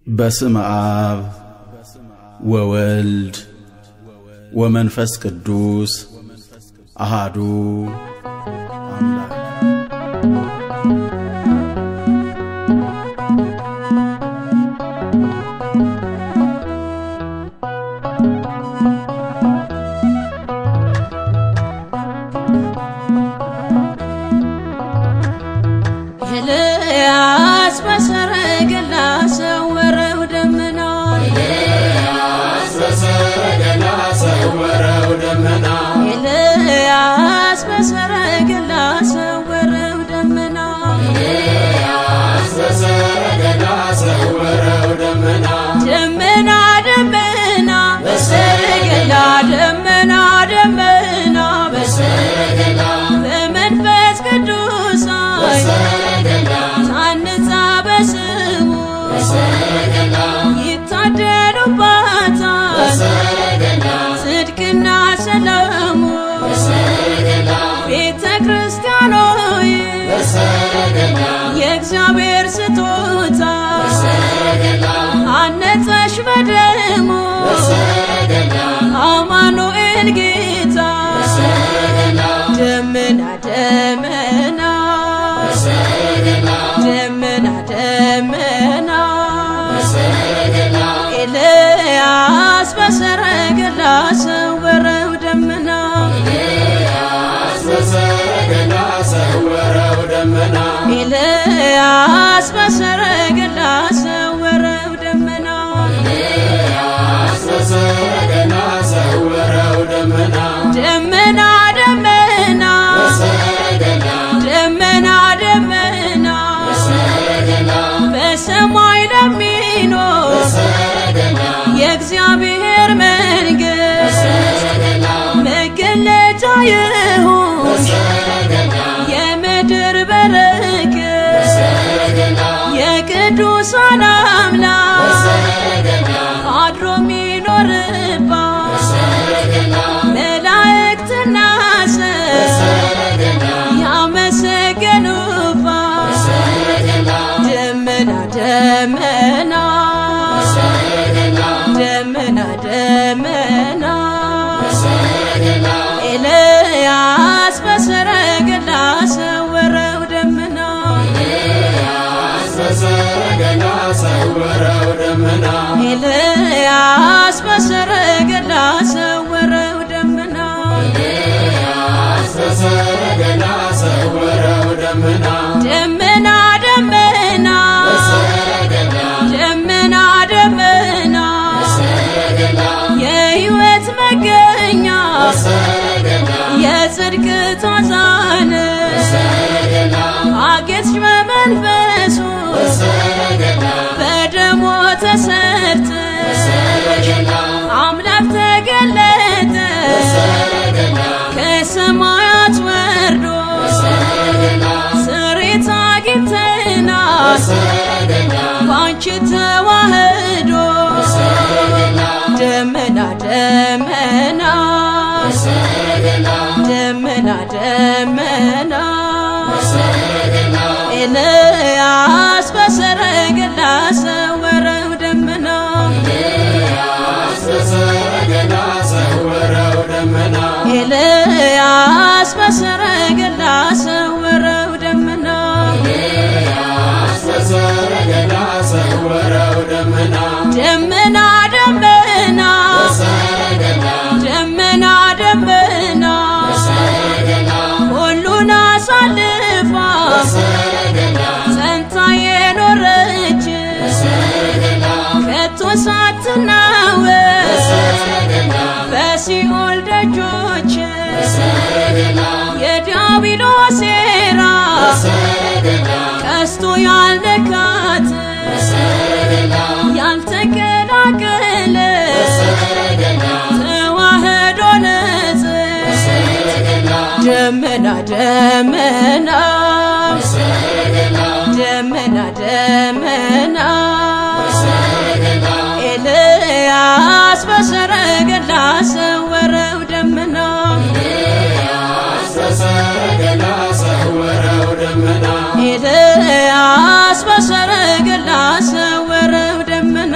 በስመ አብ ወወልድ ወመንፈስ ቅዱስ አሐዱ አምላክ ኤልያስ በሰረገላ ሰወረው ደመና ኤልያስ በሰረገላ ሰወረው ደመና ኤልያስ በሰረገላ ሰወረው ደመና ኤልያስ በሰረገላ ሰወረው ደመና ደመና ደመና በሰረገላ ደመና ደመና በሰረገላ በመንፈስ ቅዱስ ታንጻ በስሙ ይታደሉባታል ጽድቅና ሰላሙ ቤተ ክርስቲያን ሆይ የእግዚአብሔር ስጦታ አነጸሽ በደሙ አማኑኤል ጌታ ደመና ደመና ደመና ደመና ኤልያስ በሰረገላ ሰወረው ደመና ኤልያስ በሰረገላ ሰወረው ደመና ኤልያስ በሰረገላ ሰወረው ደመና ኤልያስ በሰረገላ ሰወረው ደመና ደመና ደመና ደመና ደመና በሰማይ ለሚኖር የእግዚአብሔር መንግሥት መገለጫ ይሁን የምድር በረከት የቅዱሳን አምላክ አድሮ የሚኖርባት መላእክትና ሰው ያመሰገኑባት ደመና ደመና ደመና ደመና ኤልያስ በሰረገላ ሰወረው ደመና ኤልያስ በሰረገላ ሰወረው ደመና ኤልያስ በሰረገላ ሰወረው ደመና ኤልያስ በሰረገላ ሰወረው ደመና ደመና ደመና ደመና ደመና የሕይወት መገኛ የጽድቅ ታዛነ አጌጥሽ በመንፈሱ በደሙ ተሰርተሽ አምላክ ተገለጠ ከሰማያት ወርዶ ስሬት አግኝተናል ባንቺ ተዋህዶ ደመና ደመና ደመና ደመና ኤልያስ በሰረገላ ሰወረው ደመና ኤልያስ በሰረገላ ሰወረው ደመና ኤልያስ በሰረገላ ሰወረው ደመና ኤልያስ በሰረገላ ሰወረው ደመና ደመና ደመና ደመና ደመና ሁሉን አሳልፋ ጸንታ የኖረች ከቶ ሳትናወጥ በሲኦል ደጆች የዲያብሎስ ሴራ ቀስቶ ያልነካት ያልተቀላቀለ ተዋህዶ ነጽ ደመና ደመና ደመና ደመና ኤልያስ በሰረገላ ሰወረው ደመና ኤልያስ በሰረገላ ሰወረው ደመና ኤልያስ በሰረገላ ሰወረው ደመና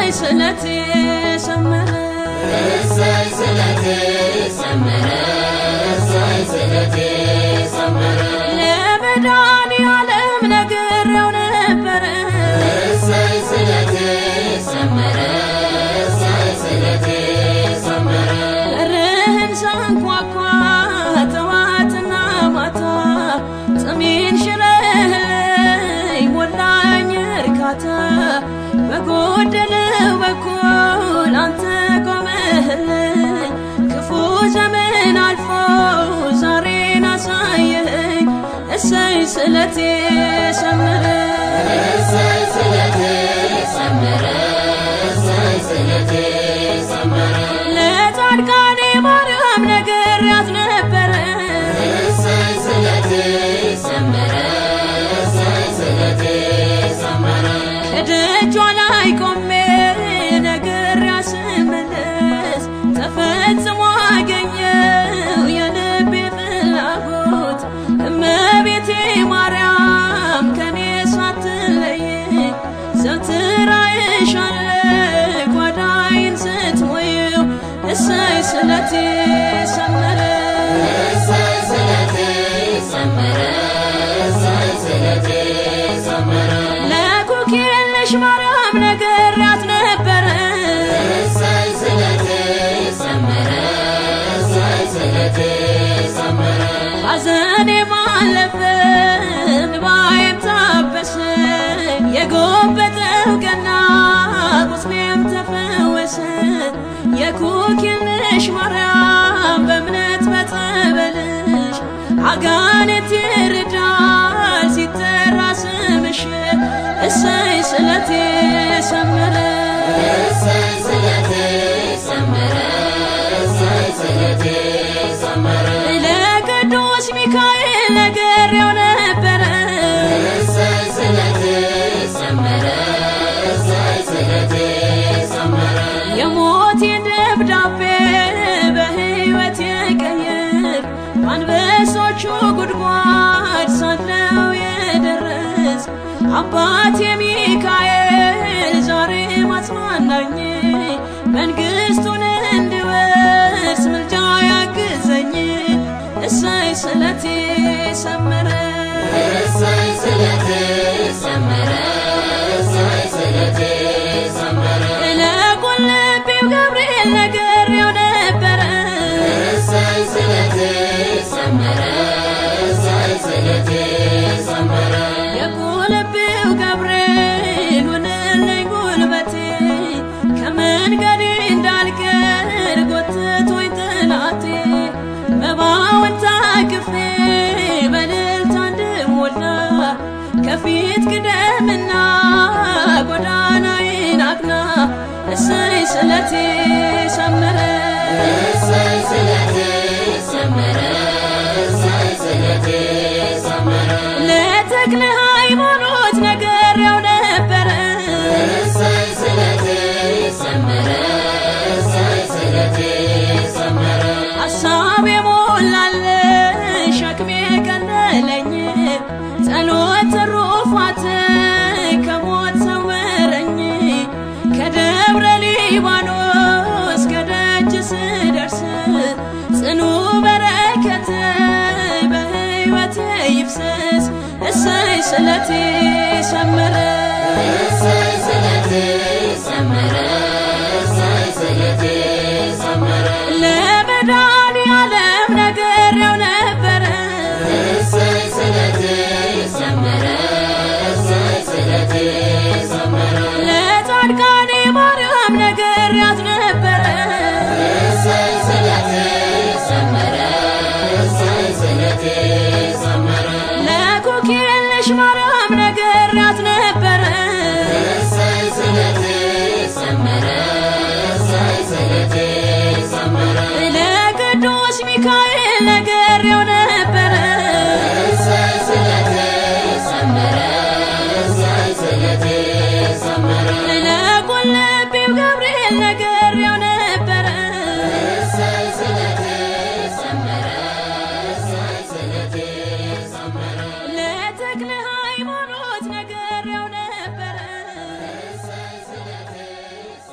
እሰይ ስለቴ ሰመረ እሰይ ስለቴ ሰመረ እሰይ ስለቴ ሰመረ ለመድኃኒዓለም ነግሬው ነበረ እሰይ ስለቴ ሰመረ እሰይ ስለቴ ሰመረ በርህን ሳንኳኳ ጠዋትና ማታ ጥሜን ሽረህልኝ ሞላኝ እርካታ በጎደለው በኩል አንተ ቆመህልኝ ክፉ ዘመን አልፎ ዛሬን አሳየኝ እሰይ ስለቴ ሰመረ እሰይ ስለቴ ሰመረ እሰይ ስለቴ ሰመረ ለጻድቃኔ ማርያም ነግሬያት ነበረ እሰይ ስለቴ ሰመረ እሰይ ስለቴ ሰመረ ከደጇ ላይ ቆሜ ነግሬያት ስመለስ ተፈጽሞ አገኘው የልቤ ፍላጎት እመቤቴ ማርያም ከኔ ሳትለይ ዘወትር አይሻለሁ ጓዳዬን ስትሞይው እሰይ ስለቴ ሰመረ እሰይ ስለቴ ሰመረ እሰይ ስለቴ ሰመረ ለኩክየለሽ ማርያም ነግሬያት ነበረ እሰይ ስለቴ ሰመረ እሰይ ስለቴ ሰመረ ሐዘኔ ባለፈ እንባዬም ታበሰ የጎበጠው ቀና ቁስሌም ተፈወሰ የኩክየለሽ ማርያም በእምነት በጸበልሽ አጋንንት ይርዳል ሲጠራ ስምሽ እሰይ ስለቴ ሰመረ እሰይ ስለቴ ሰመረ እሰይ ስለቴ ሰመረ ለቅዱስ ሚካኤል ነግሬው ነበረ እሰይ ስለቴ ሰመረ እሰይ ስለቴ ሰመረ የሞቴን ደብዳቤ በሕይወት የቀየር አንበሶቹ ጉድጓድ ሳለው የደረስ አባቴ ሚካኤል ዛሬ ማጽናናኝ መንግሥቱን እንድወርስ ምልጃ ያግዘኝ እሰይ ስለቴ ሰመረ እሰይ ስለቴ ሰመረ እሰይ ስለቴ ሰመረ ለቁልቢው ገብርኤል ነግሬው ነበረ እሰይ ስለቴ ሰመረ እሰይ ስለቴ ሰመረ የቁልቢው ገብርኤል ሆነልኝ ጉልበቴ ከመንገዴ እንዳልቀር ጎትቶኝ ጠላቴ መባውን ታቅፌ በእልልታ እንድሞላ ከፊት ቅደምና ጎዳናዬን አቅና እሰይ ስለቴ ሰመረ እሰይ ስለቴ ሰመረ እሰይ ስለቴ ሰመረ ለተክለ ሃይማኖት ነግሬው ነበረ እሰይ ስለቴ ሰመረ እሰይ ስለቴ ሰመረ ሐሳብ የሞላልኝ ሸክሜ ቀለለኝ ጸሎት ትሩፋት ከሞት ሰወረኝ ከደብረ ሊባኖስ ከደጅ ስደርስ ጽኑ በረከት በሕይወቴ ይፍሰስ እሰይ ስለቴ ሰመረ እሰይ ስለቴ ሰመረ እሰይ ስለቴ ሰመረ ለመድኃኒዓለም ነግሬው ነበረ እሰይ ስለቴ ሰመረ እሰይ ስለቴ ሰመረ ለጻድቃኔ ማርያም ነግሬያት ነበረ እሰይ ስለቴ ሰመረ እሰይ ስለቴ ሰመረ ለኩክየለሽ ማርያም ነግሬያት ነበረ እሰይ ስለቴ ሰመረ እሰይ ስለቴ ሰመረ ለቅዱስ ሚካኤል ነግሬው ነበረ እሰይ ስለቴ ሰመረ እሰይ ስለቴ ሰመረ ለቁልቢው ገብርኤል ነግሬው ነበረ እሰይ ስለቴ ሰመረ እሰይ ስለቴ ሰመረ ለተክለ ሃይማኖት ነግሬው ነበረ እሰይ ስለቴ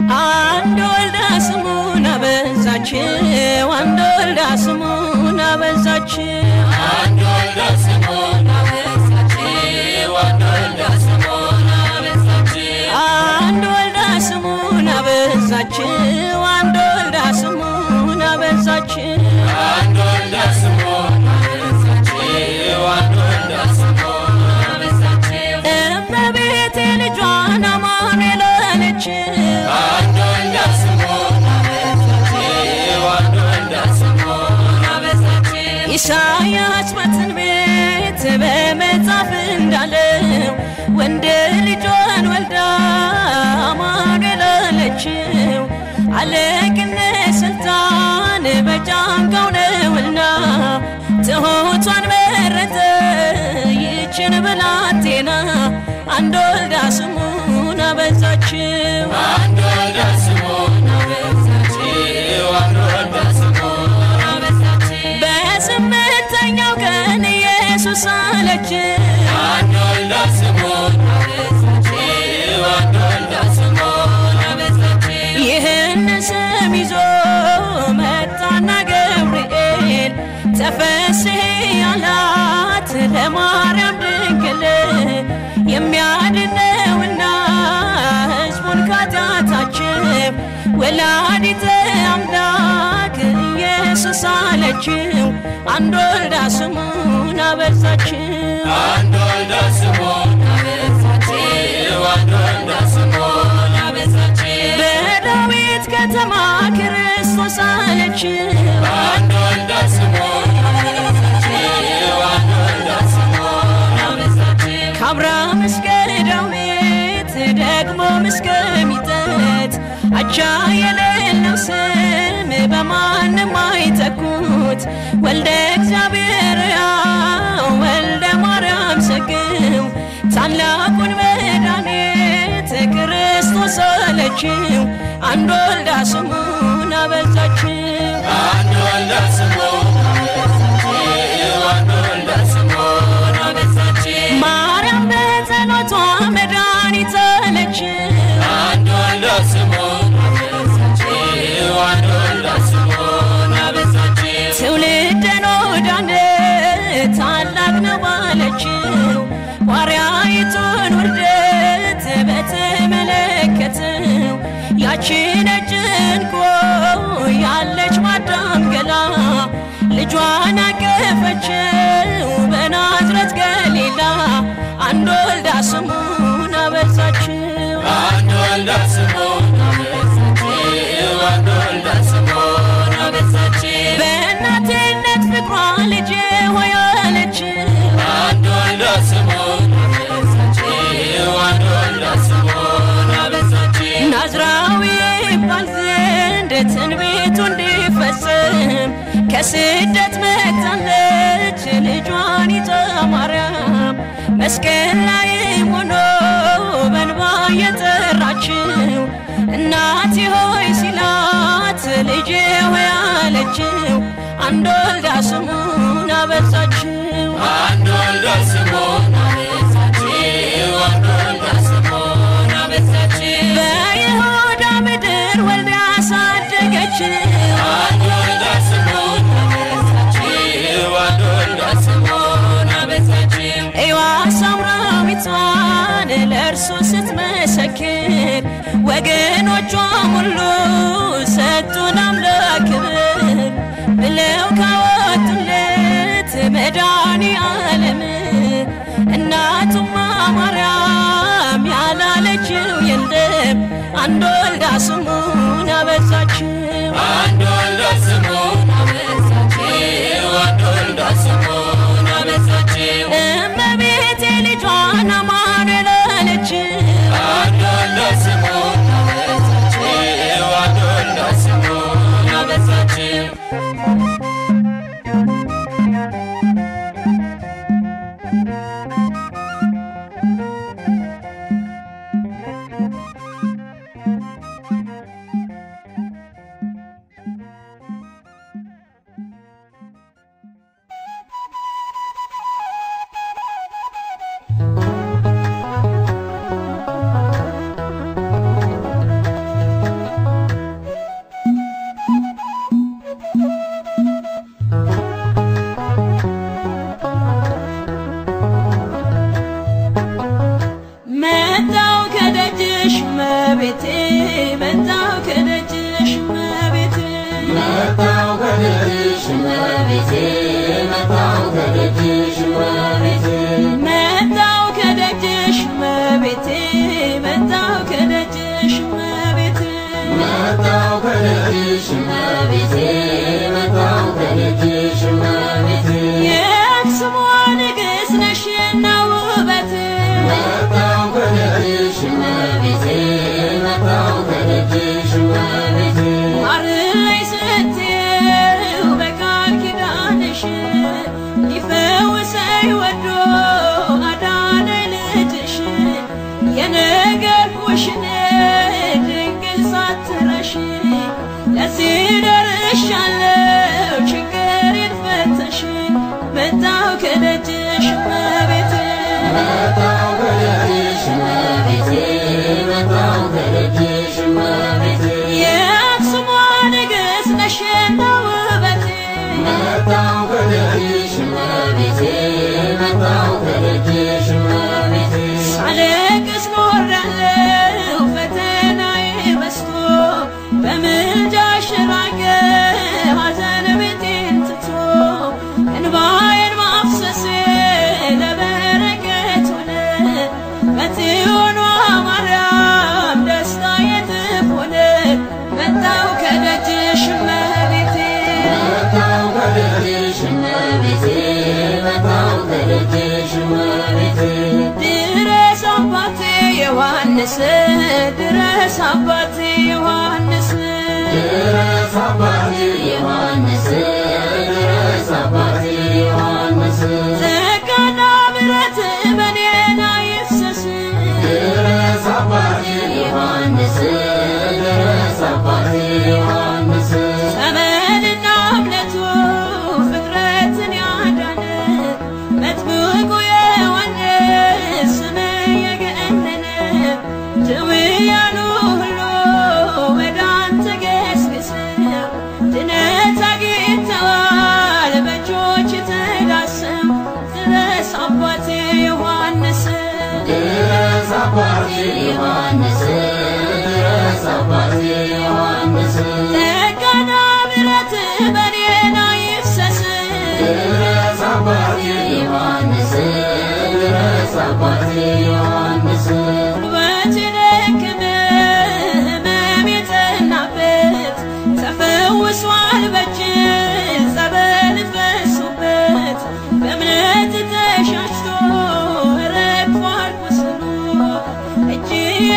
አንድ ወልዳ ስሙን አበዛችው አንድ ወልዳ ስሙን አበዛችው አንድ ወልዳ ስሙን አበዛችው አንድ ወልዳ ስሙን አበዛችው አንድ ወልዳ ስሙን አበዛችው አንድ ወልዳ ስሙን አበዛችው አንድ ወልዳ ስሙን አበዛችው አንድ ወልዳ ስሙን አበዛችው እመቤቴ ልጇን አማኑኤል አለችው አንድ ወልዳ ስሙን አበዛችው አንድ ወልዳ ስሙን አበዛችው ኢሳይያስ በትንቢት በመጽሐፍ እንዳለው ወንድ ልጇን ወልዳ አማኑኤል አለችው አለቅነት ስልጣን በጫንቃው ነውና ትሁቷን መረጠ ይችን ብላቴና አንድ ወልዳ ስሙን አበዛችው አንድ ወልዳ ስሙን አበዛችው አንድ ወልዳ ስሙን አበዛችው በስምንተኛው ቀን ኢየሱስ አለችው አንድ ወልዳ ስሙን አበዛችው አንድ ወልዳ ስሙን አበዛችው ይህን ስም ይዞ መጣና ገብርኤል ተፈስሒ አላት ለማርያም ድንግል የሚያድነውና ሕዝቡን ከኃጢአታቸው ወላዲተ አምላክ ኢየሱስ አለችው አንድ ወልዳ ስሙን አበዛችው አንድ ወልዳ ስሙን አበዛችው አንድ ወልዳ ስሙን አበዛችው በዳዊት ከተማ ክርስቶስ አለችው አንድ ወልዳ ስሙን አበዛችው አንድ ወልዳ ስሙን አበዛችው ከአብርሃም እስከ ዳዊት ደግሞም እስከ ሚጠት አቻ የሌለው ስም በማንም አይተኩት ወልደ እግዚአብሔር ወልደ ማርያም ሰግው ታላቁን መድኃኒት ክርስቶስ አለችው አንድ ወልዳ ስሙን አበዛችው አንድ ወልዳ ስሙን አበዛችው አንድ ወልዳ ስሙን አበዛችው ማርያም በጸሎቷ መድኃኒት አለችው አንድ ወልዳ ስሙን አበዛችው አንድ ወልዳ ስሙን አበዛችው ትውልድን ወዳነ ታላቅ ነው ባለችው ዋርያይቱን ውርደት በተመለከተው ያቺ ነጭ ዕንቁ ያለች ማዳም ገላ ልጇን አቀፈችው በናዝረት ገሊላ አንድ ወልዳ ስሙን አበዛችው አንድ ወልዳ ስሙን አበዛችው አንድ ወልዳ ስሙን አበዛችው በእናትነት ፍቅሯ ልጄ ሆይ አለችው አንድ ወልዳ ስሙን አበዛችው አንድ ወልዳ ስሙን አበዛችው ናዝራዊ ይባል ዘንድ ትንቢቱ እንዲፈጸም ከስደት መጥታለች ልጇን ይዛ ማርያም መስቀል ላይ ሆኖ በእንባ የጠራችው እናቴ ሆይ ሲላት ልጄ ሆይ አለችው አንድ ወልዳ ስሙን አበዛችው አንድ ወልዳ ስሙን አበዛችው አንድ ወልዳ ስሙን አበዛችው በይሁዳ ምድር ወልዳ ያሳደገችው አንድ ወልዳ ስሙን አበዛችው አንድ ወልዳ ስሙን አበዛችው እዩዋ ሳምራዊቷን ለእርሱ ስትመሰክር ወገኖቿም ሁሉ ሰጡን አምላክ ክብር ብለው ካወጡለት መድኃኔዓለም እናቱማ ማርያም ያላለችው የለም አንድ ወልዳ ስሙን አበዛችው አንድ ወልዳ ስሙን አበዛችው አንድ ወልዳ ስሙን አበዛችው እመቤቴ ልጇን አማኑኤል አለችው አንድ ወልዳ ስሙን አበዛችው አንድ ወልዳ ስሙን አበዛችው መጣው ከደጅሽ እመቤቴ መጣው ከደጅሽ እመቤቴ መጣው ከደጅሽ እመቤቴ መጣው ከደጅሽ እመቤቴ መጣው ከደጅሽ እመቤቴ መጣው ከደጅሽ እመቤቴ መጣው ከደጅሽ እመቤቴ የአክሱም ንግሥት ነሽና ውበቴ መጣው ከደጅሽ እመቤቴ መጣው ከደጅሽ እመቤቴ ማርያም ስትይው በቃል ኪዳንሽ ሊፈውሰኝ ወዶ አዳነኝ ልጅሽ የነገርኩሽን ድንግል ሳትረሺ ለዚህ ደርሻለሁ ችግሬን ፈተሽ መጣው ከደጅሽ እመቤቴ መጣው ከደጅሽ እመቤቴ መጣው ከደጅሽ እመቤቴ የአክሱም ንግሥት ነሽና ውበቴ መጣው ከደጅሽ እመቤቴ መጣው ከደጅሽ እመቤቴ ሳለቅስ ኖሬያለሁ ፈተናዬ በዝቶ በምልጃሽ ራቀ ሐዘን ቤቴን ትቶ እንባዬን ማፍሰሴ ለበረከት ሆነ በጽዮኗ ማርያም ደስታዬ እጥፍ ሆነ መጣው ከደጅሽ እመቤቴ መጣው ከደጅሽ እመቤቴ መጣው ከደጅሽ እመቤቴ ድረስ አባቴ ዮሐንስ ድረስ አባቴ ዮሐንስ ድረስ አባቴ ዮሐንስ ድረስ አባቴ ዮሐንስ ጸጋና ምሕረት በኔ ላይ ይፍሰስ ድረስ አባቴ ዮሐንስ ድረስ አባቴ ዮሐንስ ጸበልና እምነቱ ፍጥረትን ያዳነ መጥምቁ ዮሐንስ ስም የገነነ ድውያኑ ሁሉ ወደ አንተ ገስግሰው ድነት አግኝተዋል በእጆች ተዳሰው ድረስ አባቴ ዮሐንስ ድረስ አባቴ ዮሐንስ ድረስ አባቴ ዮሐንስ ጸጋና ምሕረት በኔ ላይ ይፍሰስ ድረስ አባቴ ዮሐንስ ድረስ አባቴ ዮሐንስ ውበቴ ደከመ ሕመም የጸናበት ተፈውሷል በእጅ ጸበል ፈሶበት በእምነት ተሻሽቶ ረግፏል ቁስሉ እጅ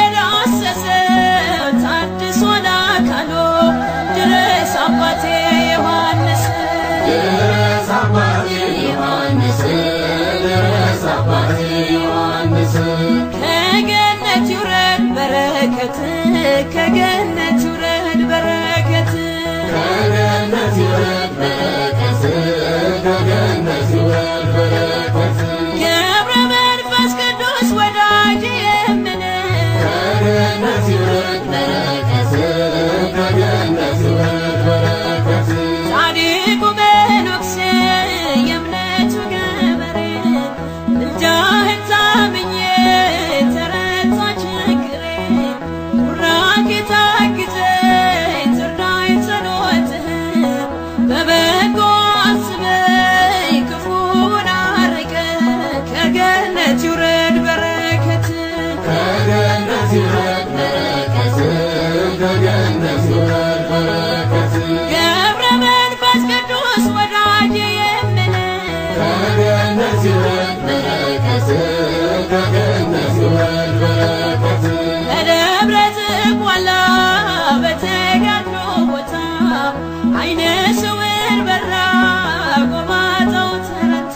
የዳሰሰው ታድሷል አካሉ ድረስ አባቴ ዮሐንስ ድረስ አባቴ ዮሐንስ ድረስ አባቴ ዮሐንስ ከገነት ይውረድ በረከት ከገነት ይውረድ በረከት ከገነት ይውረድ በረከት ከገነት ይውረድ በረከት ገብረ መንፈስ ቅዱስ ወዳጅ የምን ከገነት ይውረድ በረከት ከገነት ይውረድ በረከት ጻድቁ መነኩሴ የእምነቱ ገበሬ ምልጃህን ታምኜ ተረታ ችግሬ ቡራኬ ታግዘኝ ትርዳኝ ጸሎትህ በበጎ አስበኝ ክፉን አርቀ ከገነት ይውረድ በረከት ከገነት ይውረድ በረከት ከገነት ይውረድ በረከት ገብረ መንፈስ ቅዱስ ወዳጅ የምን ከገነት ይውረድ በረከት ከገነት ይውረድ በረከት በደብረ ዝቋላ በተጋድሎ ቦታ አይነ ስውር በራ ጎባጣው ተረታ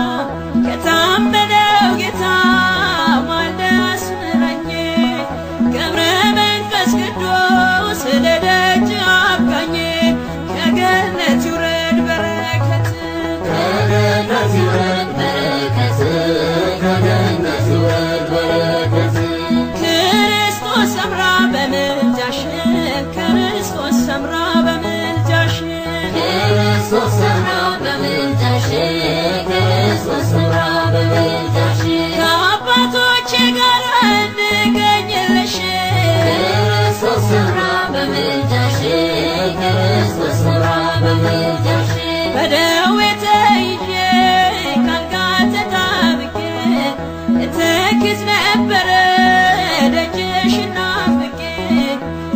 ከታመነው ጌታ ማልደ አስምረኝ ገብረ መንፈስ ቅዱስ ለደጅ አብቃኝ ከገነት ይውረድ በረከት ከገነት ይውረድ በረከት ከገነት ይውረድ በረከት ክርስቶስ ሰምራ በምልጃሽ ክርስቶስ ሰምራ በምልጃሽ ክርስቶስ ሰምራ በምልጃሽ ክርስቶስ ሰምራ በምልጃሽ ከአባቶቼ ጋር እንገኝልሽ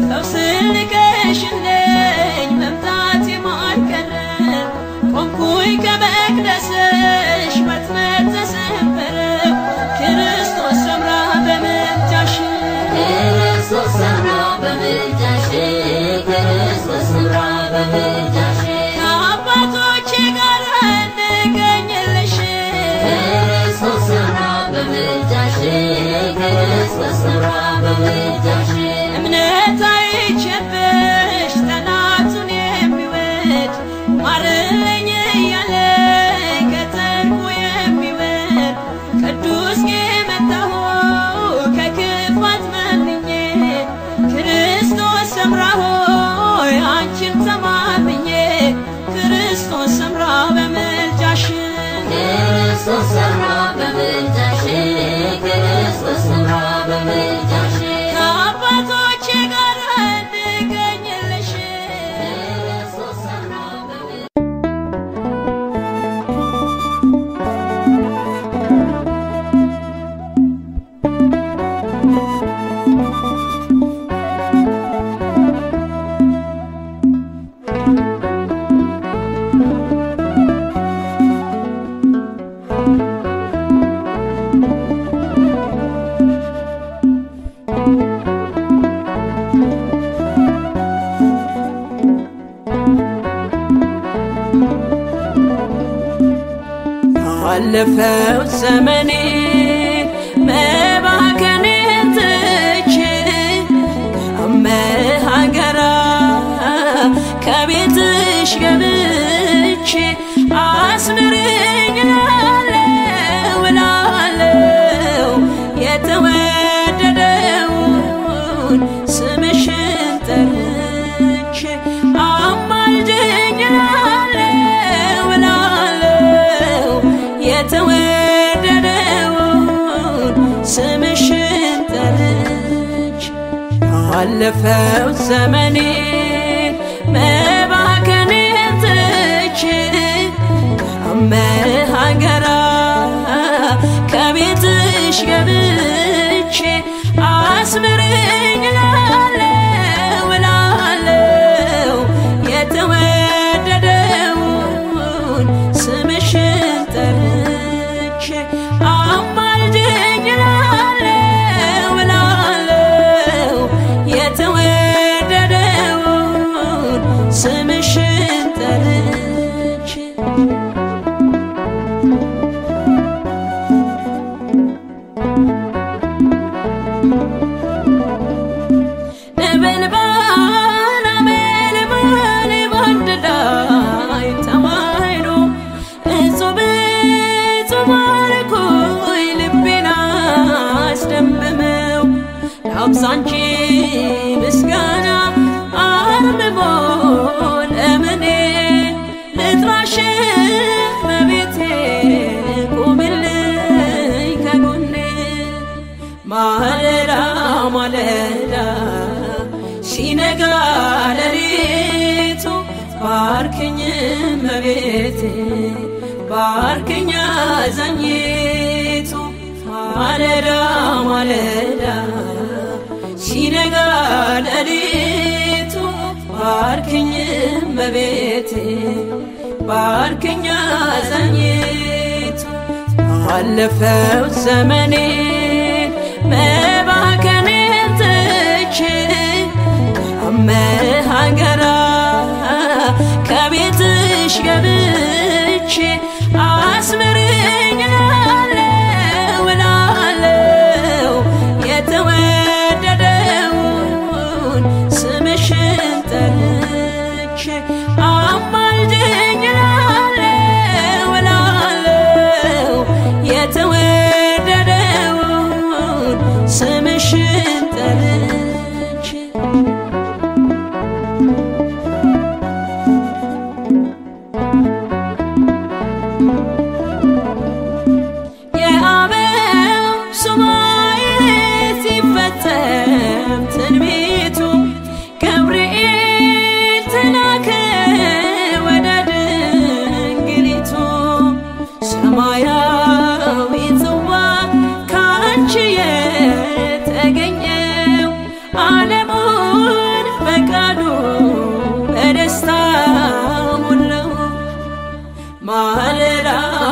ፈውስልከሽልኝ መምጣቴ ማልቀረ ቆምኩኝ ከመቅደስሽ ወጥመድ ተሰበረ ክርስቶስ ሰምራ በምልጃሽ ክርስቶስ ሰምራ በምልጃሽ ክርስቶስ ሰምራ በምልጃሽ ከአባቶቼ ጋር እንገኝልሽ ክርስቶስ ሰምራ በምልጃሽ ክርስቶስ ሰምራ በምልጃሽ እምነት አይቼብሽ ጠላቱን የሚወድ ማርልኝ እያለ ከጥልቁ የሚወድ ቅዱስ የመጣሁ ከክፋት መንኜ ክርስቶስ ሰምራ ሆይ አንቺን ተማምኜ ክርስቶስ ሰምራ በምልጃሽ ክርስቶስ ሰምራ በምልጃሽ ክርስቶስ ሰምራ በምልጃሽ ከአባቶቼ ጋር እንገኝልሽ ክርስቶስ ሰምራ በምልጃሽ አለፈው ዘመኔ መባከኔን ትቼ ከመሃገራ ከቤትሽ ገብቼ አስምረኝ እላለሁ የተወደደውን ስምሽን ጠርቼ አማልጅኝ እላለሁ የተወደደውን ስምሽን ጠርቼ አለፈው ዘመኔ መባከኔን ትቼ ከመሃገራ ከቤትሽ ገብቼ አስምረኝ እላለሁ የተወደደውን ስምሽን ጠርቼ አማልጅኝ እላለሁ የተወደደውን ስምሽን ጠርቼ ነበልባል አመልማል በአንድ ላይ ተማይሎ እጹብ እጹብ አልኩኝ ልቤን አስደምመው ላብዛ እንጂ ምስጋና አርምሞ ለምኔ ልጥራሽ እመቤቴ ቁምልኝ ከጎኔ ማለዳ ማለዳ ሲነጋ ሌሊቱ ባርክኝ እመቤቴ ባርክኝ አዛኝቱ ማለዳ ማለዳ ሲነጋ ሌሊቱ ባርክኝ እመቤቴ ባርክኝ አዛኝቱ አለፈው ዘመኔ መባከኔን ትቼ ከመሃገራ ከቤትሽ ገብቼ አስምረኝ እላለሁ የተወደደውን ስምሽን ጠርቼ አማልጅኝ እላለሁ የተወደደውን ስምሽን ጠርቼ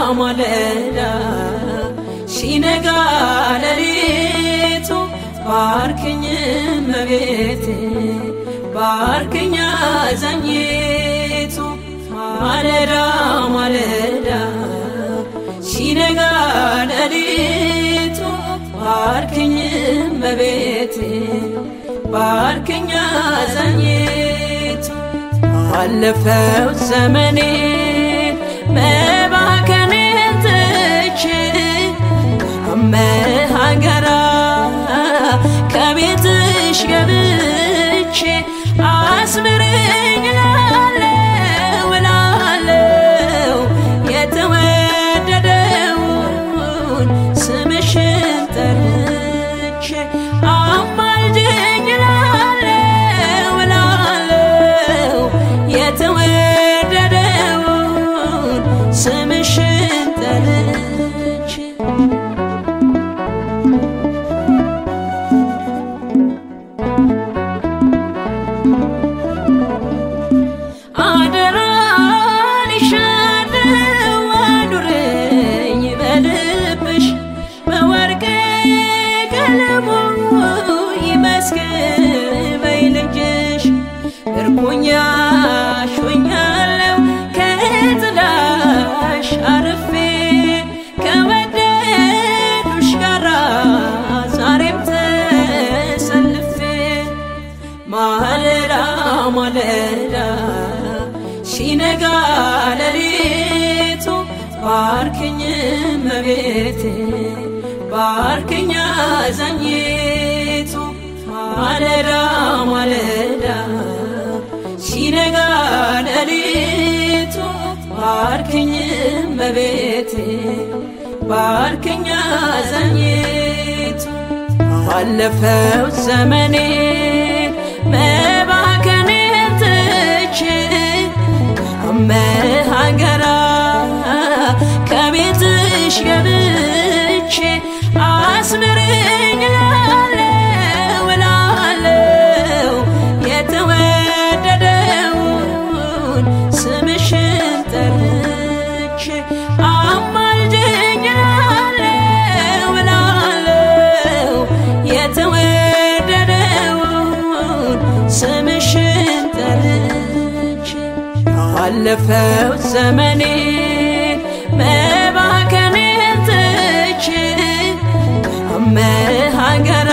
ማለዳ ሲነጋ ሌሊቱ ባርክኝ እመቤቴ ባርክኝ አዛኝቱ ማለዳ ማለዳ ሲነጋ ሌሊቱ ባርክኝ እመቤቴ ባርክኝ አዛኝቱ አለፈው ዘመኔ መባከኔን ትቼ ከመሃገራ ከቤትሽ ገብቼ አስምረኝ እላለሁ የተወደደውን ስምሽን ጠርቼ አማልጅኝ እላለሁ የተወደደውን ስምሽን ጠርቼ ሆኛለሁ ከጥላሽ አርፌ ከወደዱሽ ጋራ ዛሬም ተሰልፌ ማለዳ ማለዳ ሲነጋ ሌሊቱ ባርክኝ እመቤቴ ባርክኝ አዛኝቱ ማለዳ ማለዳ ሲነጋ ሌሊቱ ባርክኝ እመቤቴ ባርክኝ አዛኝቱ አለፈው ዘመኔ መባከኔን ትቼ ከመሃገራ ከቤትሽ ገብቼ አስምረኝ እላለሁ የተወደደውን ስምሽን ጠርቼ አማልጅኝ እላለሁ የተወደደውን ስምሽን ጠርቼ አለፈው ዘመኔ መባከኔን ትቼ ከመሃገራ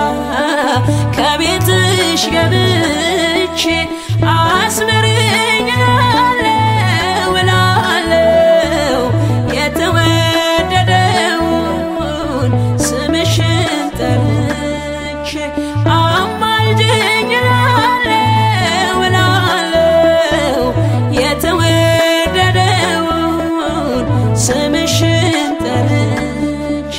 ከቤትሽ ገብቼ አስምረኝ እላለሁ የተወደደውን ስምሽን ጠርቼ አማልጅኝ እላለሁ የተወደደውን ስምሽን ጠርቼ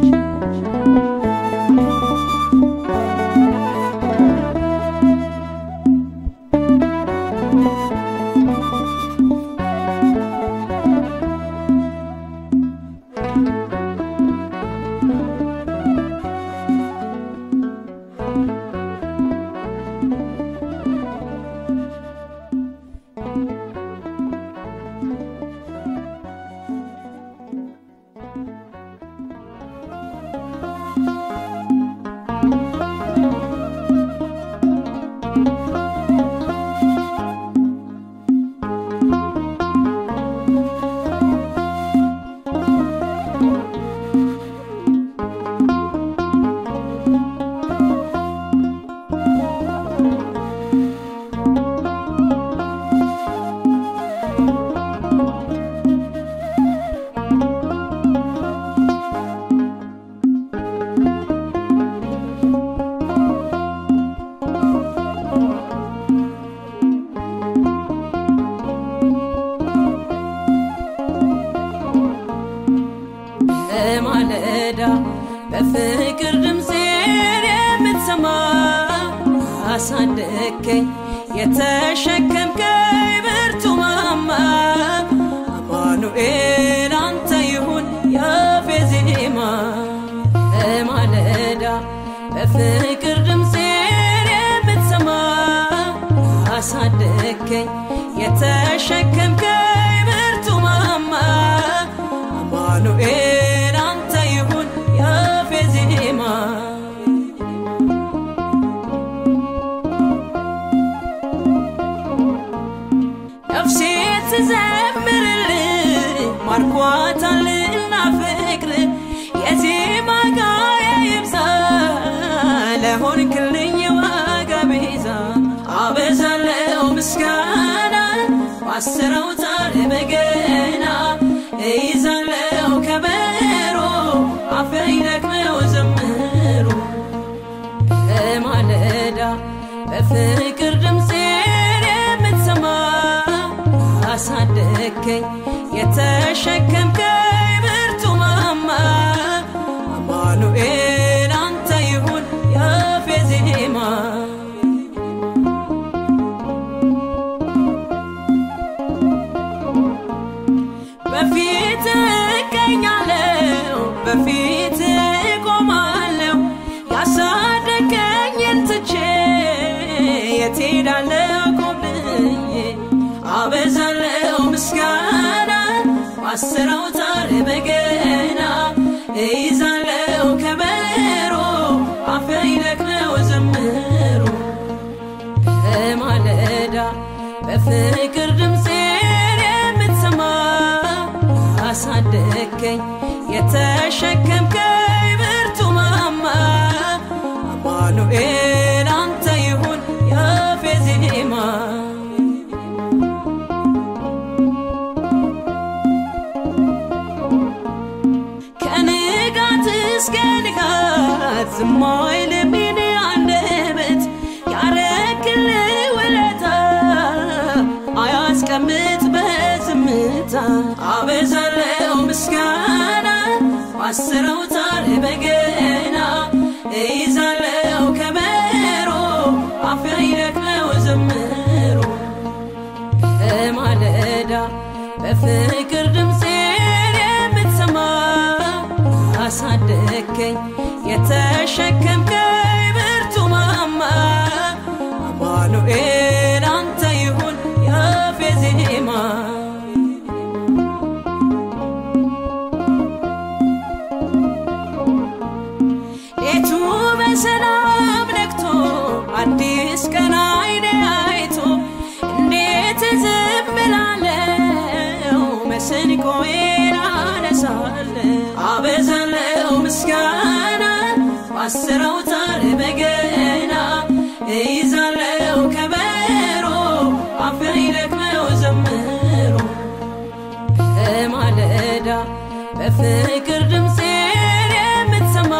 ማለዳ በፍቅር ድምፄን የምትሰማ አሳደከኝ የተሸከምከኝ ብርቱ ማማ አማኑኤል አንተ ይሁን ያፌ ዜማ ማለዳ በፍቅር ድምፄን የምትሰማ አሳደከኝ የተሸከምከኝ ብርቱ ማማ ትዘምርልኝ ማርኳታልና ፍቅር የዜማ ጋር ይብዛ ለሆንክልኝ ዋጋ ቤዛ አበዛለው ምስጋና ዋስረው ዛሬ በገና እይዛለው ከበሮ አፈይነክ ነው ዘምሩ ማለዳ በፍቅር ድምጼን የምትሰማ አሳደከኝ የተሸከምከኝ ብርቱ ማማ አማኑኤል አንተ ይሁን ያፌ ዜማ በፊት እገኛለሁ በፊት ቆማለሁ ያሳደከኝን ትቼ የት ሄዳለሁ ቆምዬ አበዛለሁ ምስጋና ዋስረው ዛሬ በገና እይዛለሁ ከበሮ አፈይነክ ነው ዘምሩ ማለዳ በፍቅር ድምጼን የምትሰማ አሳደከኝ የተሸከምከኝ ብርቱ ማማ አማኑኤል አንተ ይሁን ያፌ ዜማ ከንጋት እስከ ንጋት ዝም አይልም የኔ አንደበት ያረክልኝ ውለታ አያስቀምጥ በዝምታ አበዛለው ምስጋና ዋስረው ዛሬ በገና እይዛለው ከበሮ አፈይነክ ነው ዘምሩ ማለዳ በፍቅር ድምጼን የምትሰማ አሳደከኝ የተሸከምከኝ ብርቱ ማማ አማኑኤል አንተ ይሁን ያፌ ዜማ ሌቱ በሰላም ነግቶ አዲስ ቀን አይኔ አይቶ እንዴት ዝም እላለሁ መሰንቆዬን አነሳለሁ አበዛለሁ ምስጋና ዋስረው ዛሬ በገና እይዛለሁ ከበሮ አፈይነክ ነው ዘምሩ ማለዳ በፍቅር ድምጼን የምትሰማ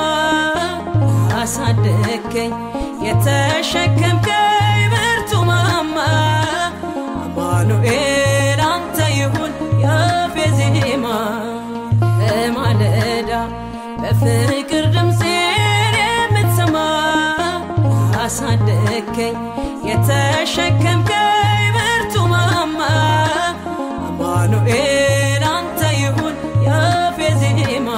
አሳደከኝ የተሸከምከኝ ብርቱ ማማ አማኑኤል አንተ ይሁን ያፌ ዜማ ማለዳ በፍቅር ድምጼን የምትሰማ አሳደከኝ የተሸከምከኝ ብርቱ ማማ አማኑኤል አንተ ይሁን ያፌ ዜማ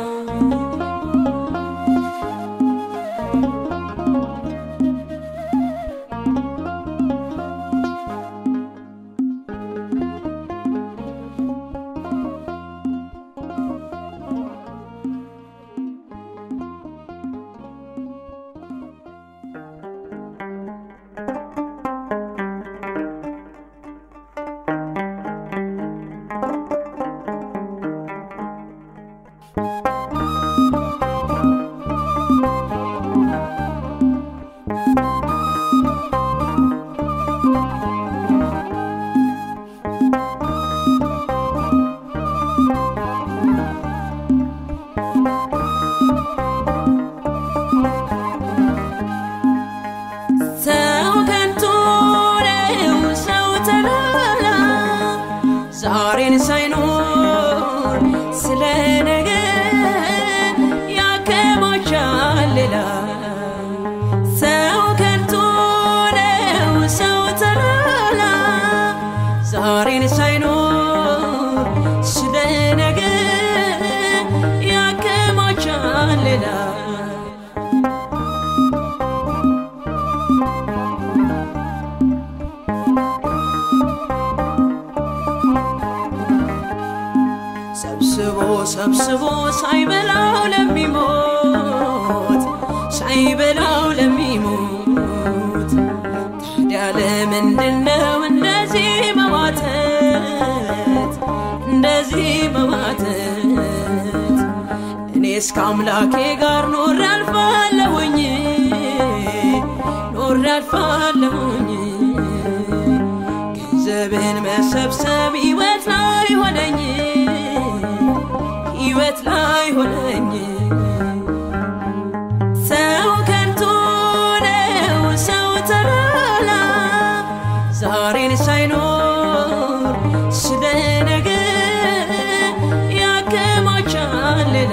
ሰብስቦ ሳይበላው ለሚሞት ታዲያ ለምንድነው እንደዚህ መዋተት እኔስ ከአምላኬ ጋር ኖሬ አልፋለሁኝ ገንዘብን መሰብሰብ ሕይወት ላይ ሆነኝ ሰው ከንቱ ነው ሰው ተራላ ዛሬን ሳይኖር ስለ ነገ ያከማቻል ሌላ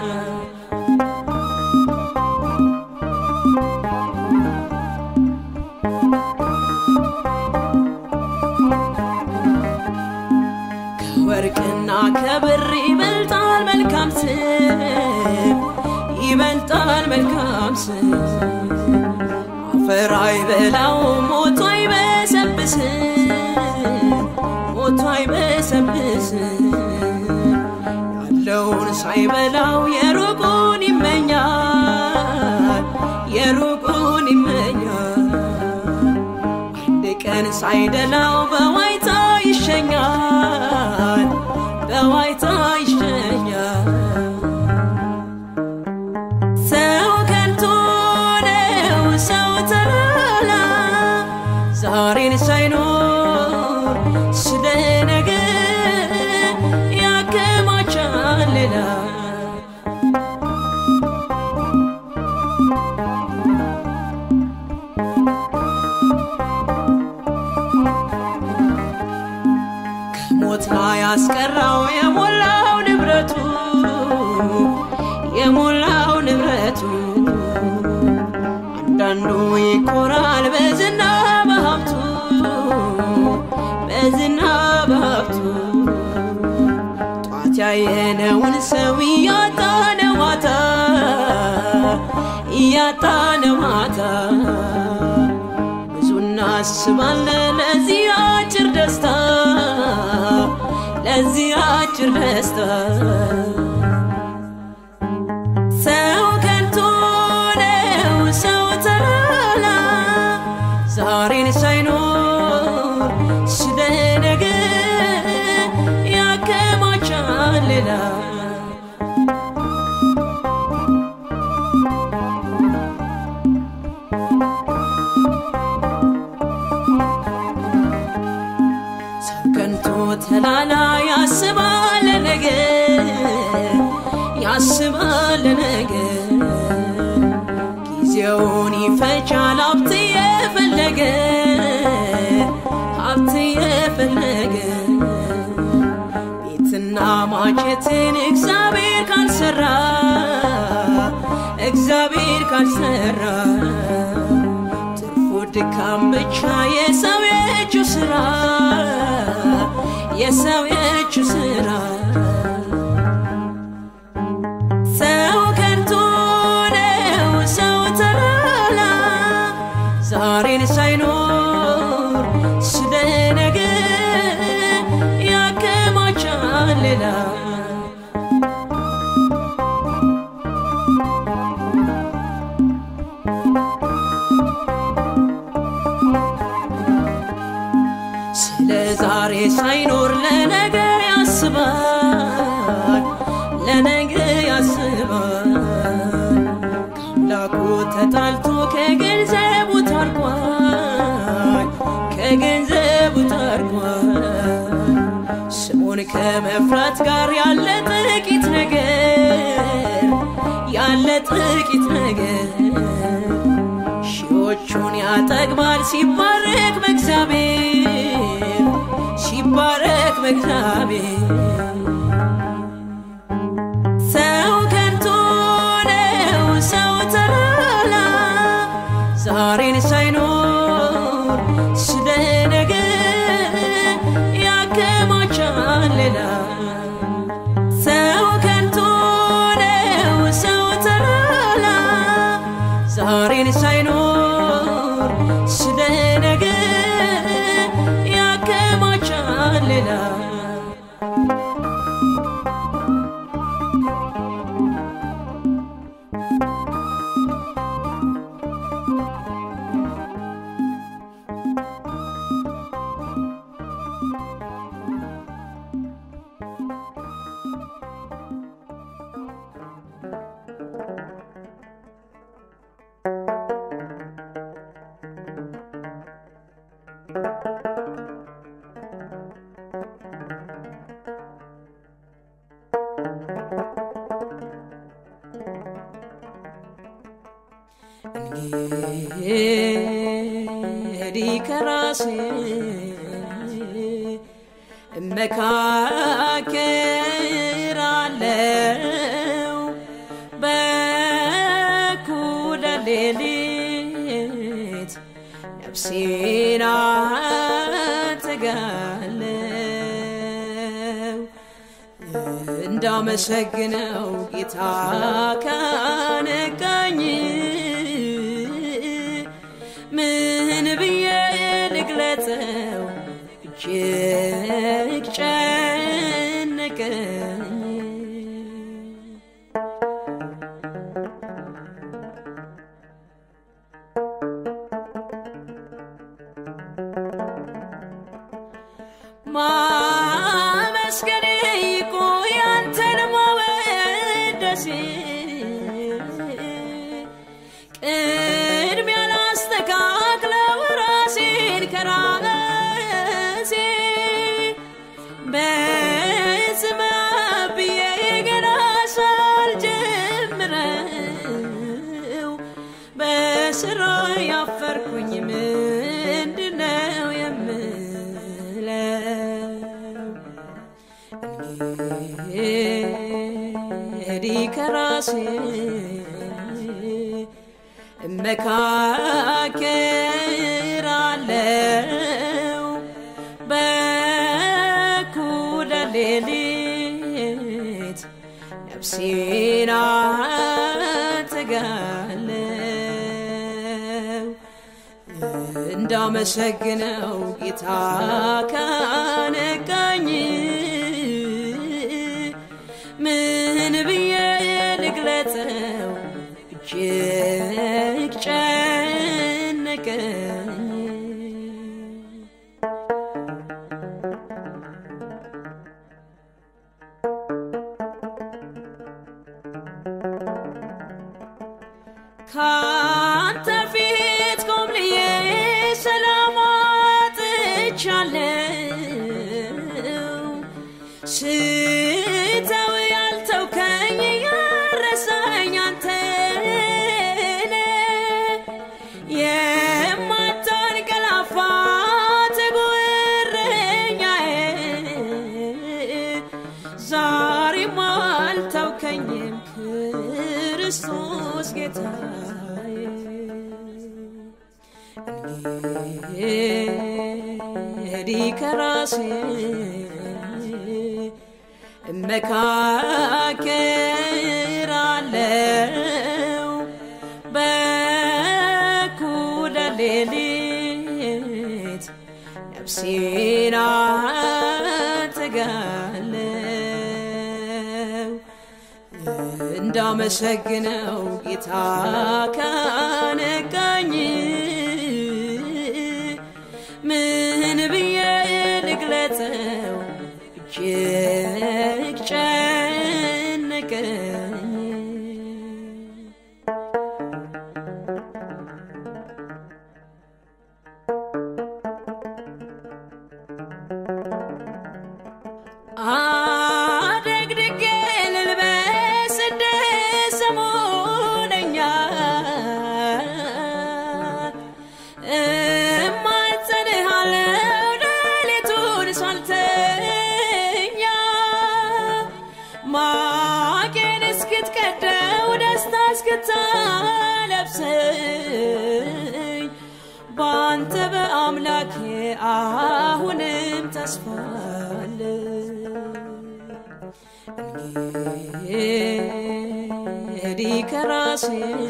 ከወርቅና ከብር ይበልጣል መልካም ስም አፈር አይበላው ሞቶ አይበሰብስ ያለውን ሳይበላው የሩቁን ይመኛል አንድ ቀን ሳይደላው በዋይታ ይሸኛል ሰው ከንቱ ነው ሰው ተራላ ዛሬን ሳይኖር ስለ ነገ ያከማቻል ሌላ ከሞት ላይ ያስቀራው የሞላው ንብረቱ አንዳንዱ ይኮራል በዝና በሀብቱ ጧት ያየነውን ሰው እያጣነ ማታ ብዙ እናስባለን ለዚህ አጭር ደስታ ሰው ከንቱ ነው ሰው ተራላ ዛሬን ሳይኖር ስለ ነገ ያከማቻል ሌላ ሰው ከንቱ ተላላ ያስባል ነገ ጊዜውን ይፈጃል ሀብት የፈለገ ቤትና ማጀትን እግዚአብሔር ካልሰራ ትርፉ ድካም ብቻ የሰው የእጁ ስራ ሰው ከንቱ ነው ሰው ተራላ ዛሬን ሳይኖር ስለ ነገ ያከማቻል ሌላ ስለ ዛሬ ሳይኖር ለነገ ያስባል ከአምላኩ ተጣልቶ ከገንዘቡ ታርቋል ስሙን ከመፍራት ጋር ያለ ጥቂት ነገር ሺዎቹን ያጠግባል ሲባረክ በእግዚአብሔር ሰው ከንቱ ነው ሰው ተራላ ዛሬን ሳይኖር ስለ ነገ ያከማቻል ሌላ ሰው ከንቱ ነው ሰው ተራላ ዛሬን ሳይኖር ስለ ነገ ያከማቻል ሌላ ከራሴ እመካከራለሁ በኩለ ሌሊት ነፍሴን አተጋለሁ እንዳመሰግነው ጌታ ካነቃኝ ምን ብዬ ልግለጸው እጅግ ጨነቀኝ ማመስገኔ ይቆይ አንተን ማወደሴ ቅድሚያ ላስተካክለው ራሴን ከራሴ በስምህ ብዬ ገና ሳልጀምረው በስራ ያፈርኩኝ ምንድነው እንግዲህ ከራሴ እመካከራለሁ በኩለ ሌሊት ነፍሴን አተጋለሁ እንዳመሰግነው ጌታ ካነቃኝ ምን ብዬ ልግለጸው እጅግ ጨነቀኝ ካንተ ፊት ቆምልዬ ሰላም አጥቻለሁ ስተው ያልተውከኝ ያረሳኝ አንተ ነህ የማታንቀላፋ እረኛዬ ዛሬም አልተውከኝም ክርስቶስ ጌታዬ እንግዲህ ከራሴ እመካከራለሁ በኩለ ሌሊት ነፍሴን አተጋለሁ እንዳመሰግነው ጌታ ካነቃኝ ምን ብዬ ልግለጸው እጅግ ጨነቀኝ አደግድጌ ልልበስ እንደ ሰሞነኛ እማጸንሃለሁ ሌሊቱን ሳልተኛ ማቄን እስክትቀደው ደስታ እስክታለብሰኝ ባንተ በአምላኬ አሁንም ተስፋ እንግዲህ ከራሴ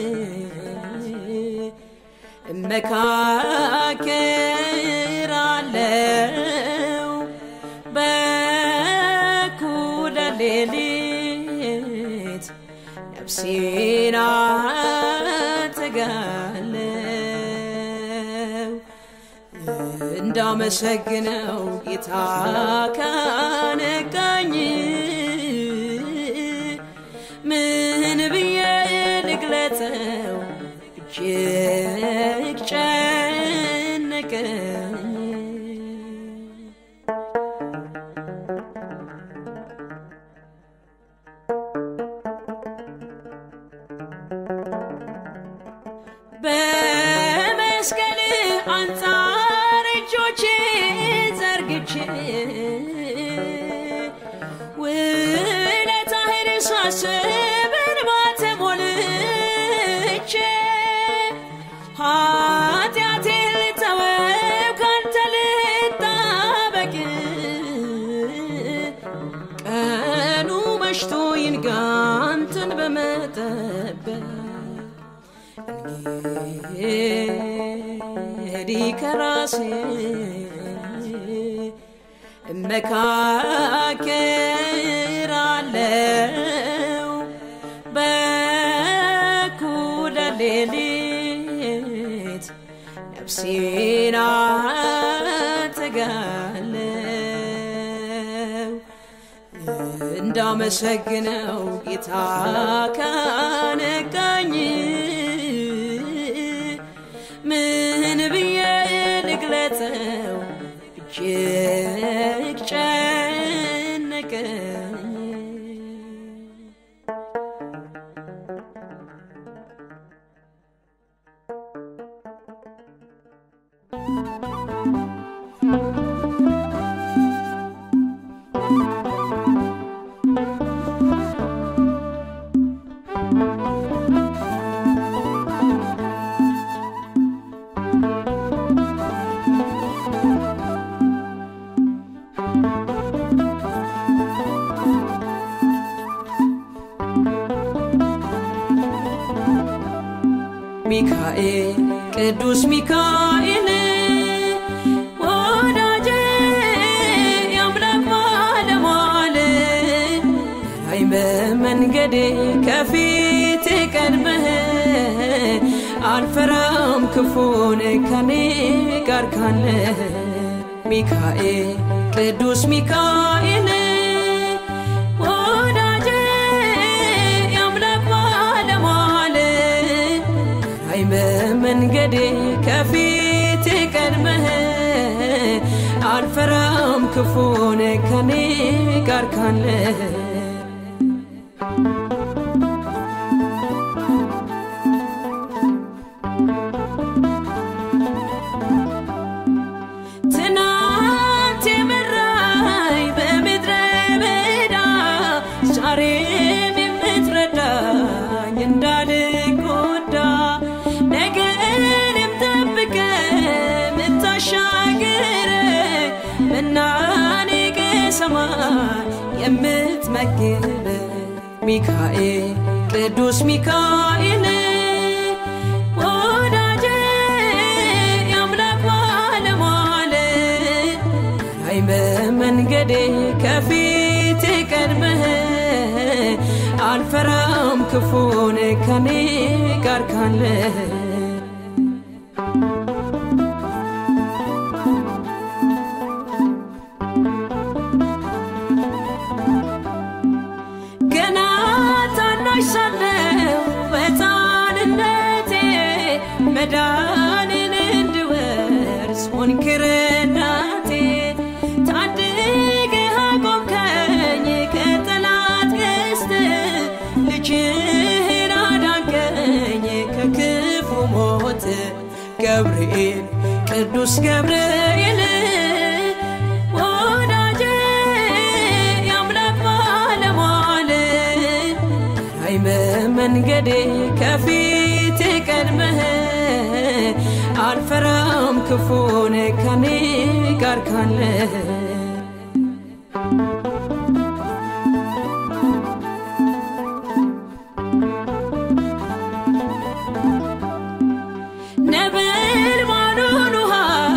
እመካከራለሁ በኩለ ሌሊት ነፍሴን አተጋለሁ እንዳመሰግነው ጌታ ካነቃኝ ምን ብዬ ልግለጸው እጅግ ጨነቀኝ በመስቀል አንጻር ውለታህን ሳስብ እንባ ተሞልቼ ኃጢአቴን ልተወው ካንተ ልጣበቅ ቀኑ መሽቶ ይንጋ አንተን በመጠበቅ እንግዲህ ከራሴ እመካከራለሁ በኩለ ሌሊት ነፍሴን አተጋለሁ እንዳመሰግነው ጌታ ካነቃኝ ምን ብዬ ልግለጸው እጅግ ጨነቀኝ ሚካኤል ቅዱስ ሚካኤል ወዳጄ የአምላክ ባለሟል ራይ በመንገዴ ከፊቴ ቀድመህ አልፈራም ክፉን ከኔ ጋር ካለ ሚካኤል ቅዱስ ሚካኤል ወዳጄ የአምላክ ባለሟል ራይ በመንገዴ ከፊቴ ቀድመህ አልፈራም ክፉን ከኔ ጋር ካለ ትናንት የመራኝ በምድረ በዳ ዛሬም የምትረዳኝ እንዳልጎዳ ነገንም ጠብቀህ የምታሻግረኝ መናንቅ ሰማይ የምትመግበኝ ሚካኤል ቅዱስ ሚካኤል ወዳጄ የአምላክ ባለሟል ራይ በመንገዴ ከፊቴ ቀድመህ አልፈራም ክፉን ከኔ ጋር ካለ ገና ታናሽ ሳለሁ በሕፃንነቴ መዳንን እንድወርስ ሆንክ ረዳቴ ታድገህ አቆምከኝ ከጠላት ቀስት ልጅህን አዳንከኝ ከክፉ ሞት ገብርኤል ቅዱስ ገብርኤል ወዳጄ የአምላክ ባለሟል ራይ በመንገዴ ከፊቴ ቀድመህ አልፈራም ክፉን ከኔ ጋር ካለ ነበልባሉን ውሃ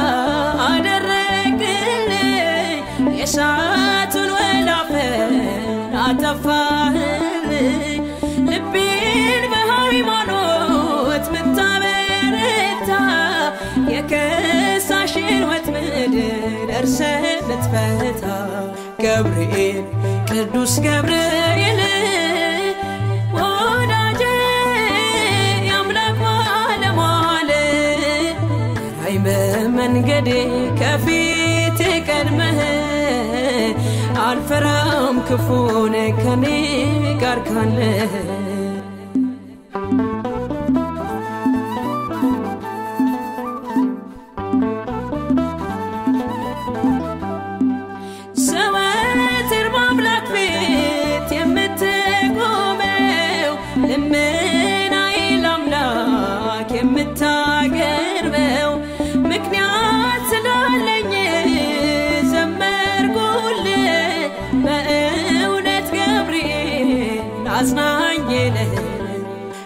አደረግልኝ የእሳቱን ወላፈን አጠፋህልኝ ልቤን በሃይማኖት ምታበረታ የከሳሽን ወጥመድ ደርሰህ ልትፈታ ገብርኤል ቅዱስ ገብርኤል ወዳጄ የአምላክ ባለሟል ራይ በመንገዴ ከፊቴ ቀድመህ አልፈራም ክፉን ከኔ ጋር ካለ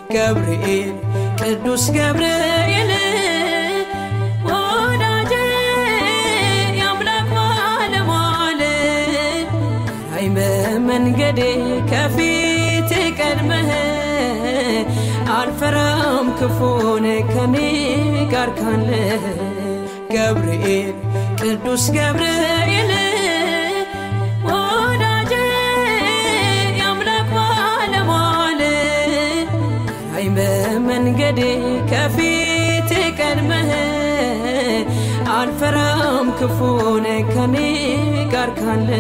ገብርኤል ቅዱስ ገብርኤል ወዳጄ ያምላክ ባለሟል ራይ በመንገዴ ከፊቴ ቀድመህ አልፈራም ክፉን ከኔ ጋር ካለ ገብርኤል ቅዱስ ገብርኤል ወዳጄ ያምላክ ባለሟል ራይ በመንገዴ ከፊቴ ቀድመህ አልፈራም ክፉን ከኔ ጋር ካለ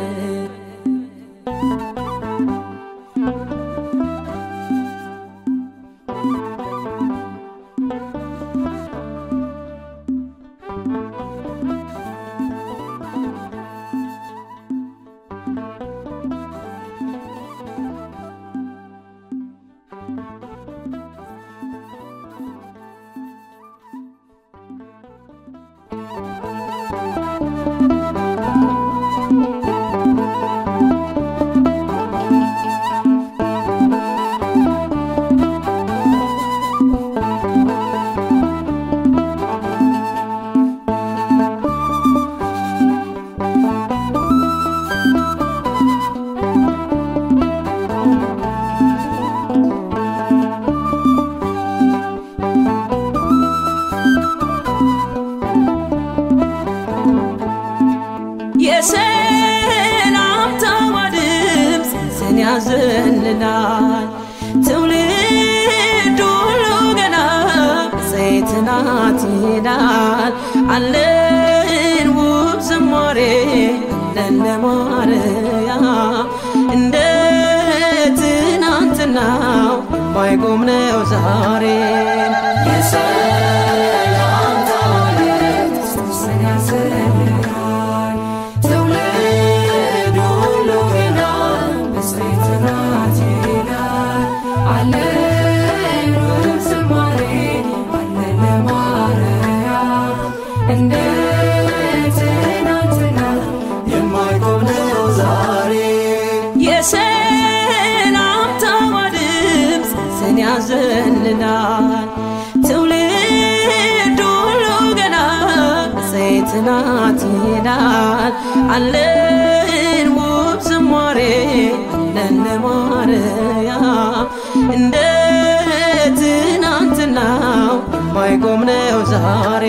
ያዘልላል ትውልድ ሁሉ ገና ዘይትናት ይላል አለን ውብ ዝማሬ አለን ለማርያም እንደ ትናንትናው የማይቆም ነው ዛሬ የሰላም ታዋለት ሶስን ያዘልላል ትውልድ ሁሉ ገና ዘይትናት ይላል አለን ውብ ዝማሬ አለን ለማርያም እንደ ትናንትና የማይቆም ነው ዛሬ የሰላምታ ድምፅ ስን ያዘልላል ትውልድ ሁሉ ገና ዘይትናት ይላል አለን ውብ ዝማሬ አለን ለማርያም እንደ ትናንትናው የማይቆም ነው ዛሬ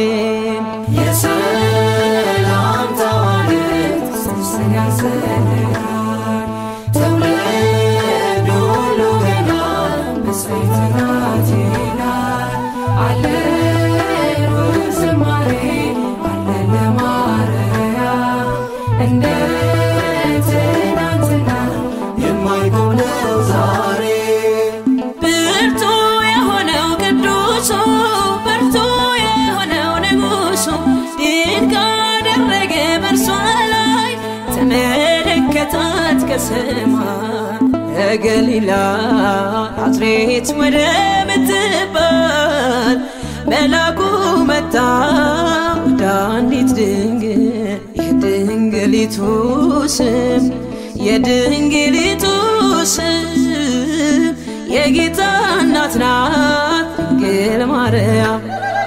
የሰላምታ ድምፅ ስን ያዘልላል ትውልድ ሁሉ ገና ዘይትናት ይላል አለን ውብ ዝማሬ አለን ለማርያም እንደ ትናንትና የማይቆም ነው ዛሬ ብርቱ የሆነው ቅዱሱ ብርቱ የሆነው ንጉሱ ድንቅ አደረገ በእርሷ ላይ ተመለከታት ከሰማይ ከገሊላ ናዝሬት ወደምትባል መልአኩ መጣ ወደ አንዲት ድንግል የድንግሊቱ ስም የጌታ እናት ናት ድንግል ማርያም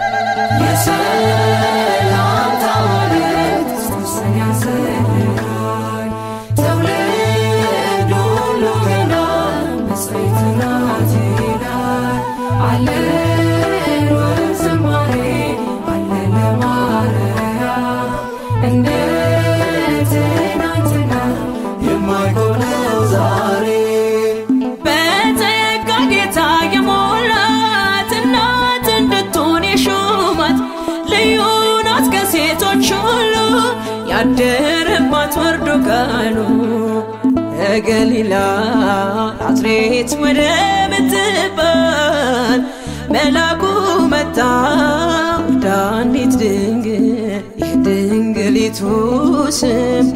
የሰላምታ ድምፅ ስን ያዘልላል ትውልድ ሁሉ ገና ዘይትናት ይላል አለን ውብ ዝማሬ አለን ለማርያም እንደ ትናንትና የማይቆም ነው ዛሬ በጸጋ ጌታ የሞላት እናት እንድትሆን የሾማት ልዩ ናት ከሴቶች ሁሉ ያደረባት ወርዶ ቃሉ ከገሊላ ናዝሬት ወደምትባል መልአኩ መጣ ወደ አንዲት ድንግል የድንግሊቱ ስም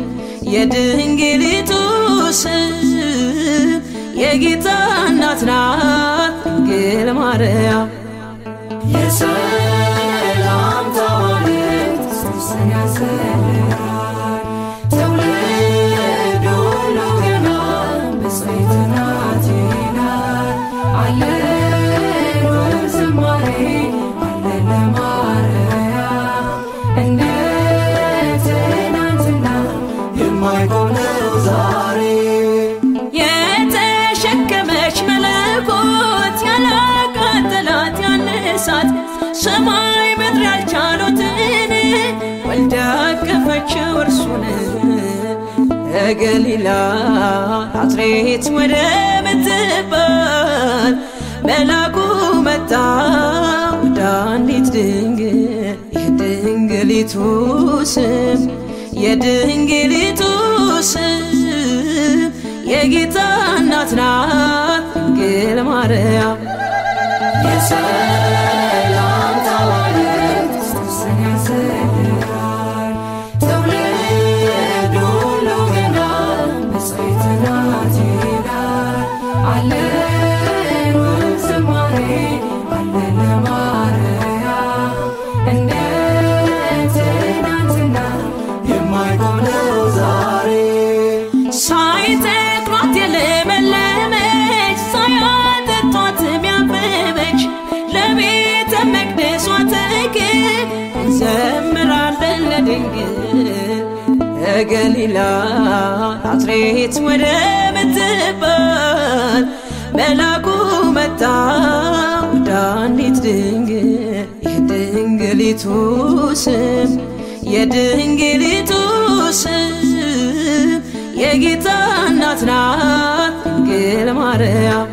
የጌታ እናት ናት ድንግል ማርያም የሰላምታ ድምፅ ስን ያዘልላል ትውልድ ሁሉ ገና ዘይትናት ይላል አለን ከገሊላ ናዝሬት ወደ ምትባል መልአኩ መጣ ወደ አንዲት ድንግል የድንግሊቱ ስም የጌታ እናት ናት ድንግል ማርያም የሰላም ታዋለት ሶስን ያዘራል ትውልድ ሁሉ ገና ብፅዕት ናት ይላል አለን ዝማሬ አለን ለማርያም እንደ ትናንትና የማይቆም ነው ዛሬ ሳይተክሏት የለመለመች ሳያጠጧት የሚያበበች ለቤተ መቅደሷ ተክል እንዘምራለን ለድንግል ከገሊላ ናዝሬት ወደ ምትባል መልአኩ መጣ ወደ አንዲት ድንግል የድንግሊቱ ስም የጌታ እናት ናት ድንግል ማርያም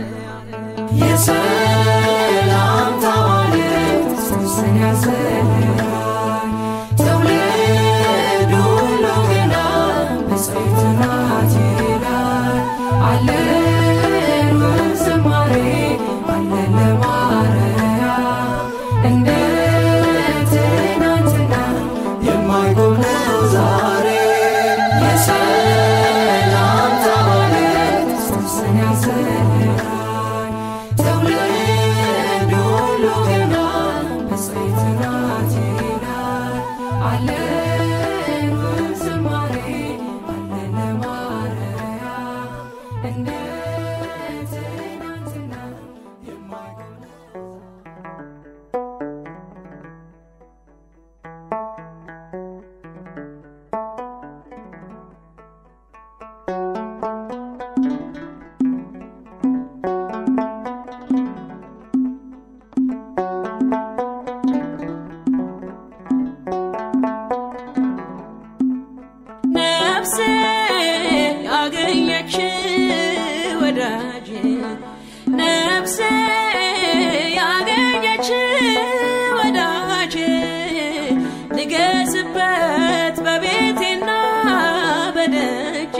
የሰላም ታዋለት ሶስን ያዘራል ትውልድ ሁሉ ገና ብፅዕት ናት ይላል አለን ዝማሬ አለን ለማርያም እንደ ትናንትና የማይቆም ነው ዛሬ የሰላም ታዋለት ሶስን ያዘራል ትውልድ ሁሉ ገና ብፅዕት ናት ይላል አለን ዝማሬ አለን ለማርያም እንደ ትናንትና የማይቆም ነፍሴ ያገኘች ወዳጅ ነፍሴ ያገኘች ወዳጅ ንገስበት በቤቴና በደጅ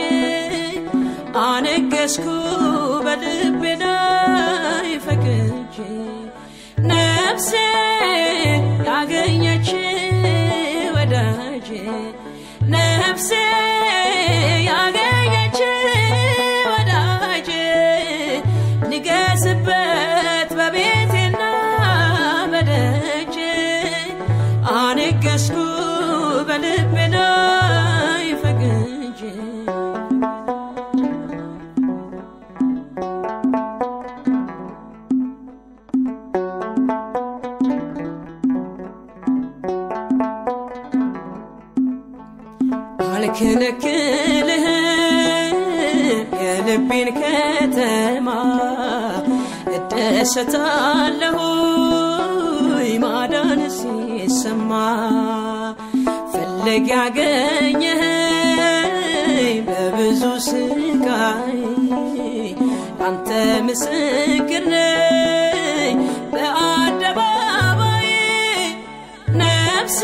አነገስኩ በልቤ ላይ ፈቅጄ ነፍሴ ያገኘች ወዳጅ ነፍሴ ያገኘች ወዳጅ ንገስበት በቤቴና በደጅ አነገስኩ በልቤ ላይ ፈቅጄ አልከለክልህም የልቤን ከተማ እደሰታለሁ ማዳን ሲሰማ ፈለግ ያገኘኸኝ በብዙ ስቃይ አንተ ምስክር ነኝ በአደባባይ ነፍሴ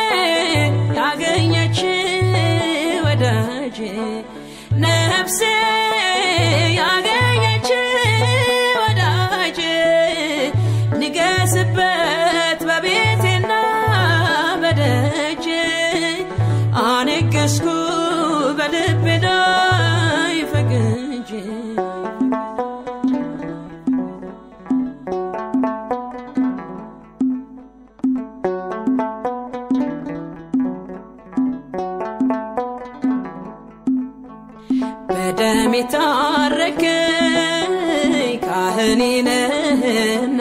ያገኘች ወዳጅ ነፍሴ ያገኘች ወዳጅ ንገስበት በቤቴና በደጅ አነገስኩ በልቤ ላይ ፈቅጄ በደም የታረከኝ ካህኔ ነህና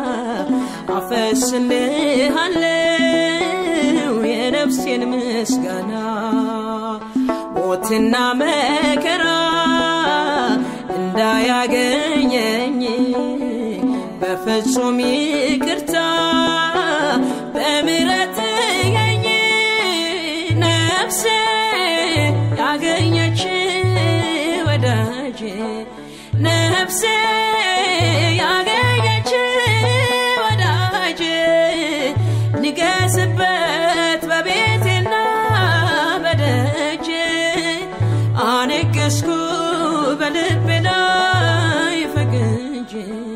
አፈስልሃለሁ የነፍሴን ምስጋና ሞትና መከራ እንዳያገኘኝ በፍጹም ይቅርታ በምሕረት ያገኘኝ ነፍሴ ያገኘች ወዳጄ ነፍሴ ያገኘች ወዳጄ ንገስበት በቤቴና በደጄ አነገስኩ በልቤ ላይ ፈቅጄ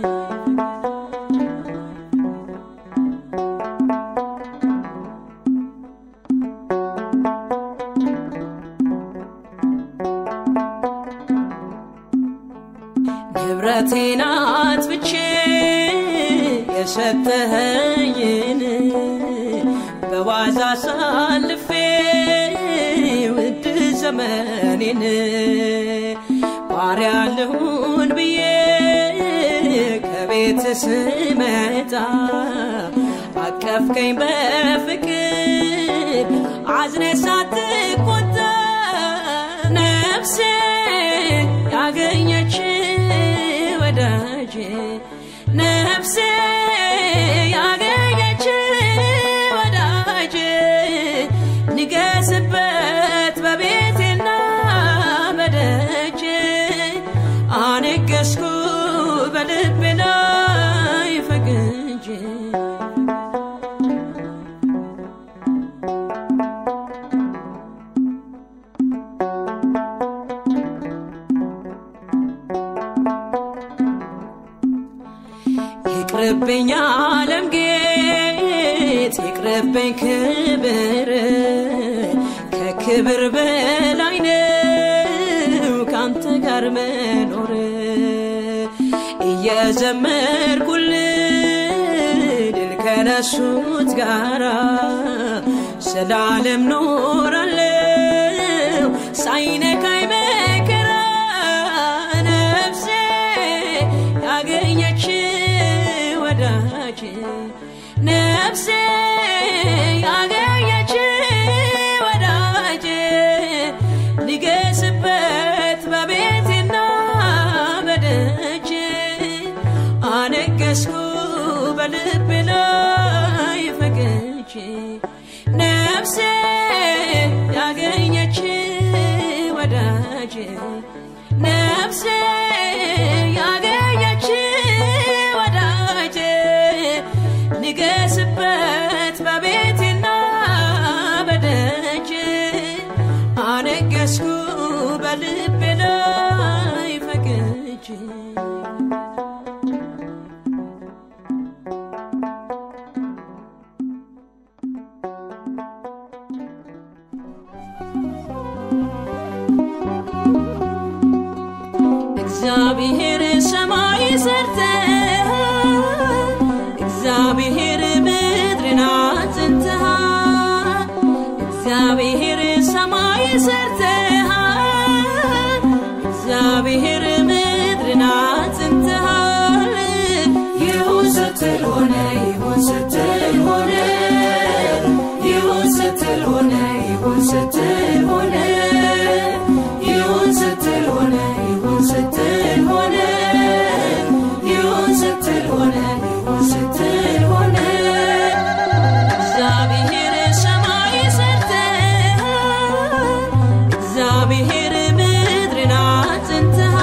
ንብረቴን አጥፍቼ የሰጠኸኝን በዋዛ አሳልፌ ውድ ዘመኔን ባሪያ ልሁን ብዬ ከቤት ስመጣ አቀፍከኝ በፍቅር አዝነህ ሳትቆጣ ነፍሴ ያገኘች ወዳጄ ነፍሴ ያገኘች ወዳጄ ንገስበት በቤቴና በደጄ አነገስኩ በልቤ ላይ ፈቅጄ ይቅርብኝ ዓለም ጌጥ ይቅርብኝ ክብር ከክብር በላይ ነው ካንተ ጋር መኖር እየዘመርኩልህ ድል ከነሱት ጋራ ሰላለም ኖራለሁ ሳይነካኝ መከራ ነፍሴ ያገኘች ወዳጄ ነፍሴ ያገኘች ወዳጄ ንገስበት በቤቴና በደጄ አነገስኩ በልቤ ላይ ፈቅጄ ነፍሴ ያገኘች ወዳጄ ነፍሴ ያገኘች ወዳጄ ንገስበት በቤቴና በደጄ አነገስኩ በልቤ ላይ ፈቅጄ እግዚአብሔር ሰማይ ሰርተህ እግዚአብሔር ምድርን አጽንተህ እግዚአብሔር ሰማይ ሰርተህ እግዚአብሔር ምድርን አጽንተህ ይሁን ስትል ሆነ ይሁን ስትል ሆነ ይሁን ስትል ሆነ ይሁን ስትል ሆነ ይሁን ስትል ሆነ ይሁን ስትል ሆነ ይሁን ስትል ሆነ ይሁን ስትል ሆነ እግዚአብሔር ሰማይ ሰርተህ እግዚአብሔር ምድርን አጽንተህ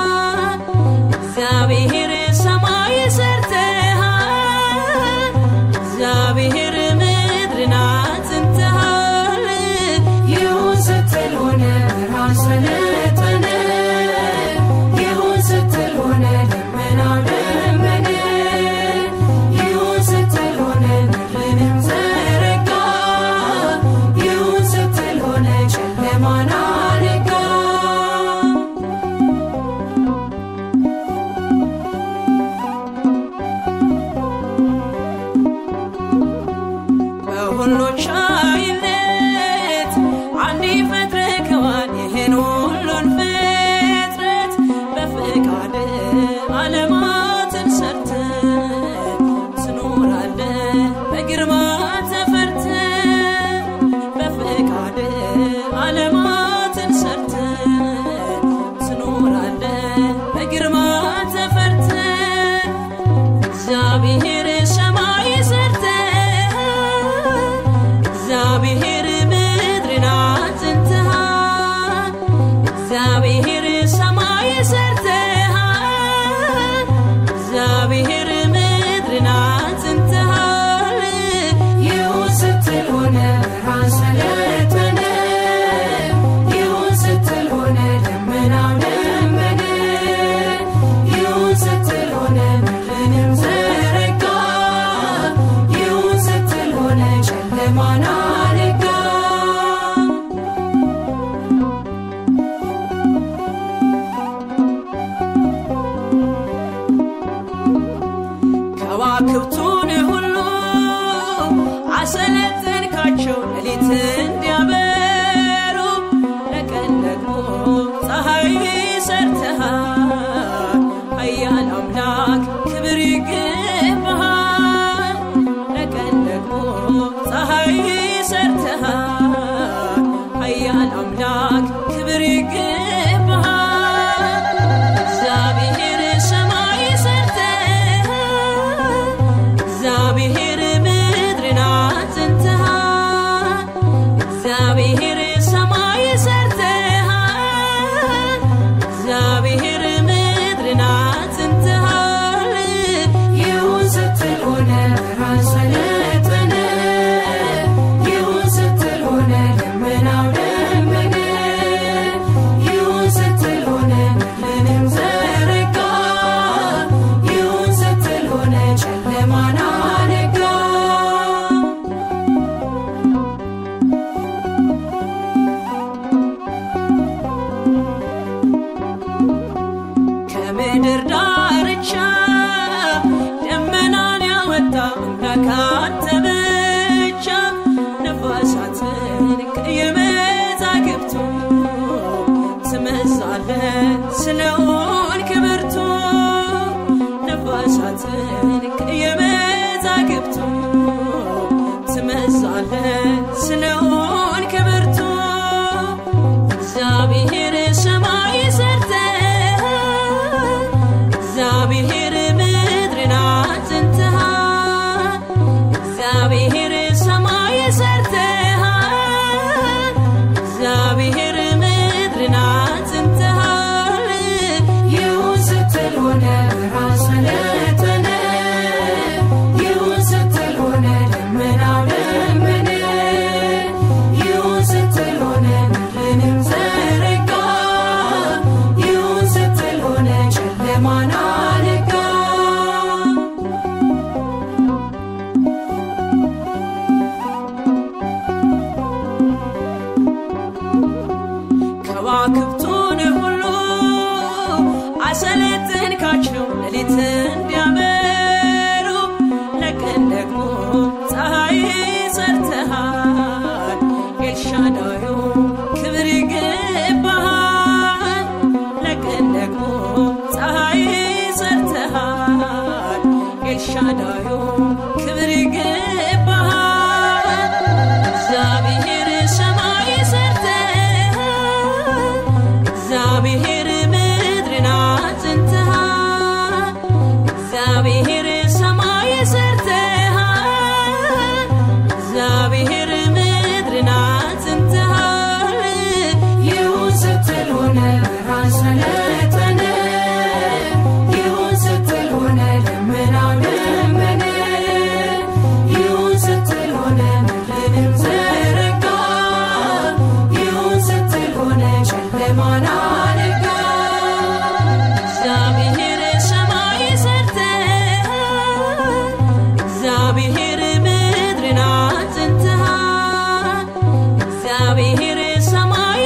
እግዚአብሔር ሰማይ ሰርተህ እግዚአብሔር ምድርን አጽንተህ ይሁን ስትል ሆነ ብርሃን ሰለጠነ ይሁን ስትል ሆነ ደመናው ደመነ ይሁን ስትል ሆነ ምድርንም ዘረጋ ይሁን ስትል ሆነ ጨለማን አነጋ በሁሉ ቻይነት አንድ ፈጥረከዋል ይህን ሁሉን ፍጥረት በፍቃድ ዓለማትን ሰርተህ ትኖራለህ በግርማ ተፈርተህ በፍቃድ ዓለማትን ሰርተህ ትኖራለህ በግርማ ተፈርተህ እግዚአብሔር ሰማይ ሰርተህ እግዚአብሔር ምድርን አጽንተህ እግዚአብሔር ሰማይ ኃያል አምላክ ክብር ይገባሃል ለቀን ደግሞ ፀሐይ ሰርተሃል ኃያል አምላክ ክብር ይገባሃል እግዚአብሔር ሰማይ ሰርተሃል እግዚአብሔር ምድርን አጽንተሃል እግዚአብሔር ሰማይ ሰርተሃል እግዚአብሔር ምድርን አጽንተሃል ይሁን ስትል ሆነ ብርሃን ሰለጠነ ይሁን ስትል ሆነ ደመናው ደመነ ይሁን ስትል ሆነ ምድርንም ዘረጋ ይሁን ስትል ሆነ ጨለማን አነጋ ከምድር ዳርቻ ደመናን ያወጣ አምላክ አንተ ብቻ ነፋሳትን ከየመዛግብቱ ትመዛለህ ስለሆንክ ብርቱ ነፋሳትን ከየመዛግብቱ ትመዛለህ ስለሆንክ ብርቱ እግዚአብሔር ሰማይ ሰርተሃል እግዚአብሔር ምድርን አጽንተሃል እግዚአብሔር ሰማይ ሰርተሃል እግዚአብሔር ምድርን አጽንተሃል ይሁን ስትል ሆነ ብርሃን ሰለጠነ ይሁን ስትል ሆነ ደመናው ደመነ ይሁን ስትል ሆነ ምድርንም ዘረጋ ይሁን ስትል ሆነ ጨለማን አነጋ ከዋክብቱን ሁሉ አሰለጠንካቸው ሌሊት እንዲያበሩ ለቀን ደግሞ ፀሐይ ሰርተሃል ኤልሻዳዩ ክብር ይገባሃል ለቀን ደግሞ ፀሐይ ሰርተሃል ኤልሻዳዩ ክብር ይገባሃል እግዚአብሔር ሰማይ ሰርተሃል እግዚአብሔር ምድርን አጽንተሃል እግዚአብሔር ሰማይ ሰርተሃል እግዚአብሔር ምድርን አጽንተሃል ይሁን ስትል ሆነ ብርሃን ሰለጠነ ይሁን ስትል ሆነ ደመናው ደመነ ይሁን ስትል ሆነ ምድርንም ዘረጋ ይሁን ስትል ሆነ ጨለማን አነጋ እግዚአብሔር ሰማይ ሰርተሃል እግዚአብሔር ምድርን አጽንተሃል እግዚአብሔር ሰማይ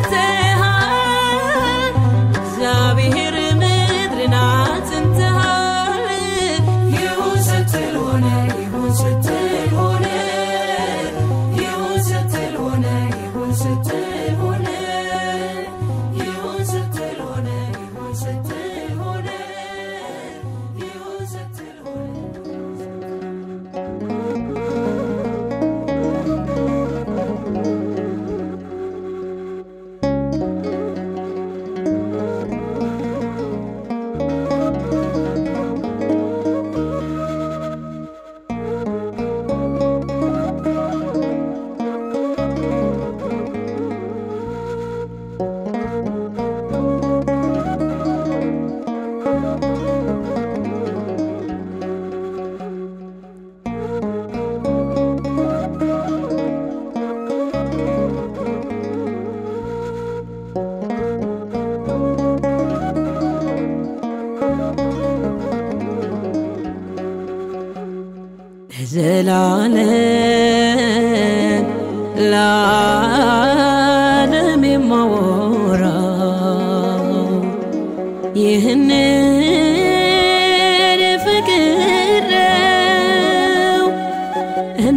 ሰርተሃል እግዚአብሔር ምድርን አጽንተሃል ይሁን ስትል ሆነ ይሁን ስትል ሆነ ይሁን ስትል ሆነ ይሁን ስትል ሆነ ይሁን ስትል ሆነ ይሁን ስትል ሆነ ይሁን ስትል ሆነ ዘላለም ለዓለም የማወራው ይህንን ፍቅር ነው እኔ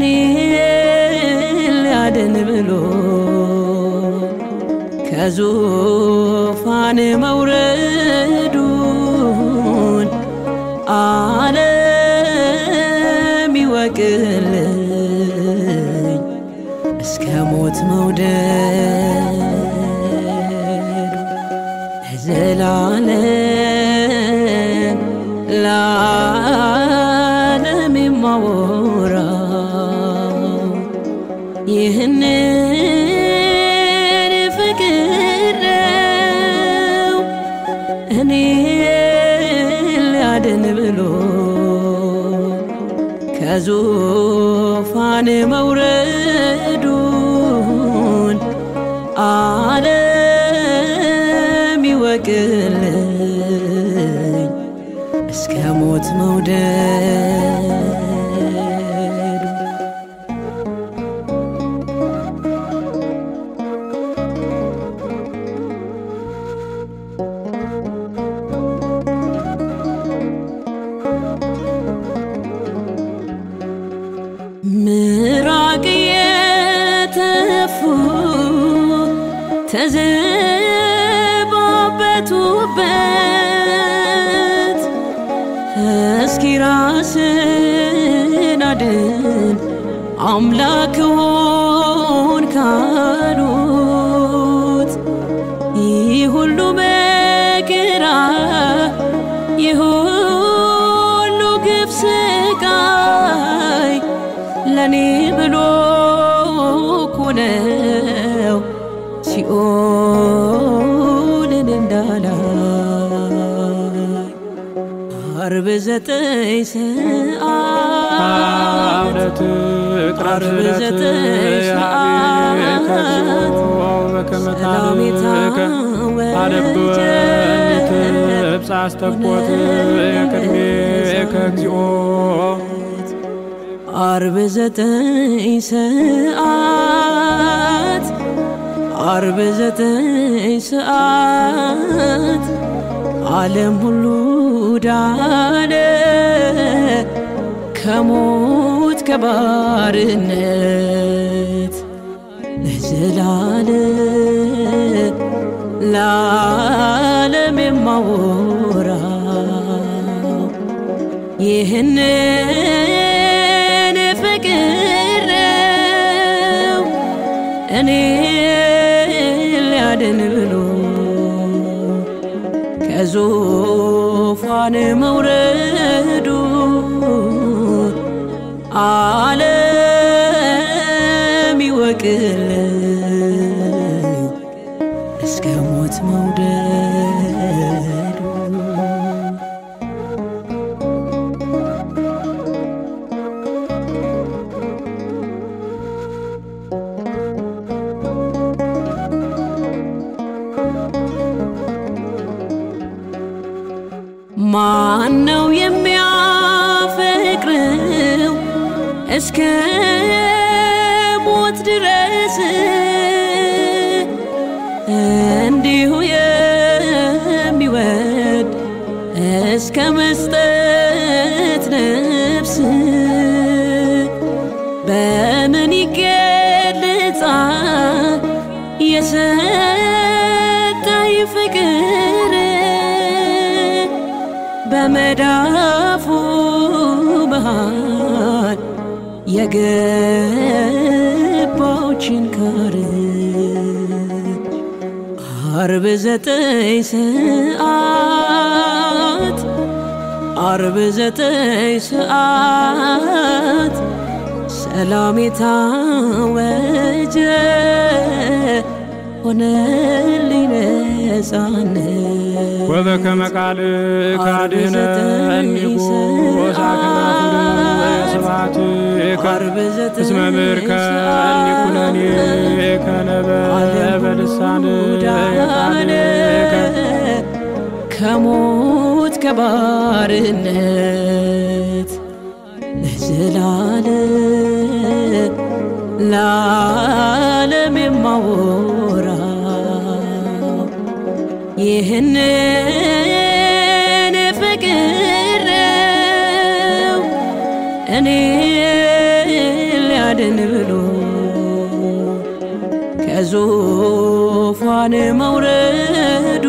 ሊያድን ብሎ ከዙፋን መውረዱን ሞት መውደድ ለዘላለም ለዓለም የማወራው ይህንን ፍቅር ነው እኔ ሊያድን ብሎ ከዙፋን መውረዱን ዓለም ይወቅልኝ እስከ ሞት መውደድ ምራቅ የተፉ ተዘባበቱበት እስኪ ራስን አድን አምላክ ሆን ካሉት ይህ ሁሉ መከራ ይህ ሁሉ ግፍ ስቃይ ለኔ ብሎ እኮ ነው ሲኦልን እንዳላይ ዓርብ 9 ሰዓት ዓርብ 9 ሰዓት ሰላም የታወጀ ዓርብ 9 ሰዓት ዓርብ 9 ሰዓት ዓለም ሁሉ ዳነ ከሞት ከባርነት ለዘላለም ለዓለም የማወራው ይህንን ፍቅር ነው እኔ ሊያድን ብሎ ከዙፋን መውረዱ ዓለም ይወቅልኝ እስከ ሞት መውደዱ ማነው የሚያፈቅረው እስከ ሞት ድረስ እንዲሁ የሚወድ እስከ መስጠት ነፍስ በምን ይገለጻል የሰጠኝ ፍቅር በመዳፉ መሃል የገባው ችንካር ዓርብ 9 ሰዓት ዓርብ 9 ሰዓት ሰላም የታወጀ ሆነልኝ ነፃነት ወበከመ ቃልከ አድኅነኒ ወሳከናፍር ስብሐቲከ እስመ ምርከኒ ኩነኔ ከነበ በልሳንከ ከሞት ከባርነት ለዘላለም ለዓለም የማወራው ይህንን ፍቅር ነው እኔ ሊያድን ብሎ ከዙፋን መውረዱ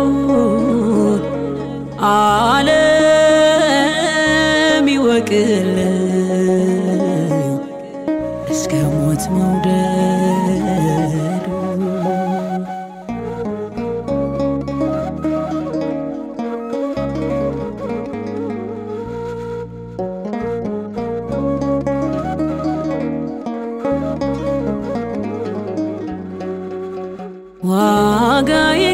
ዓለም ይወቅልኝ እስከ ሞት መውደድ ዋጋ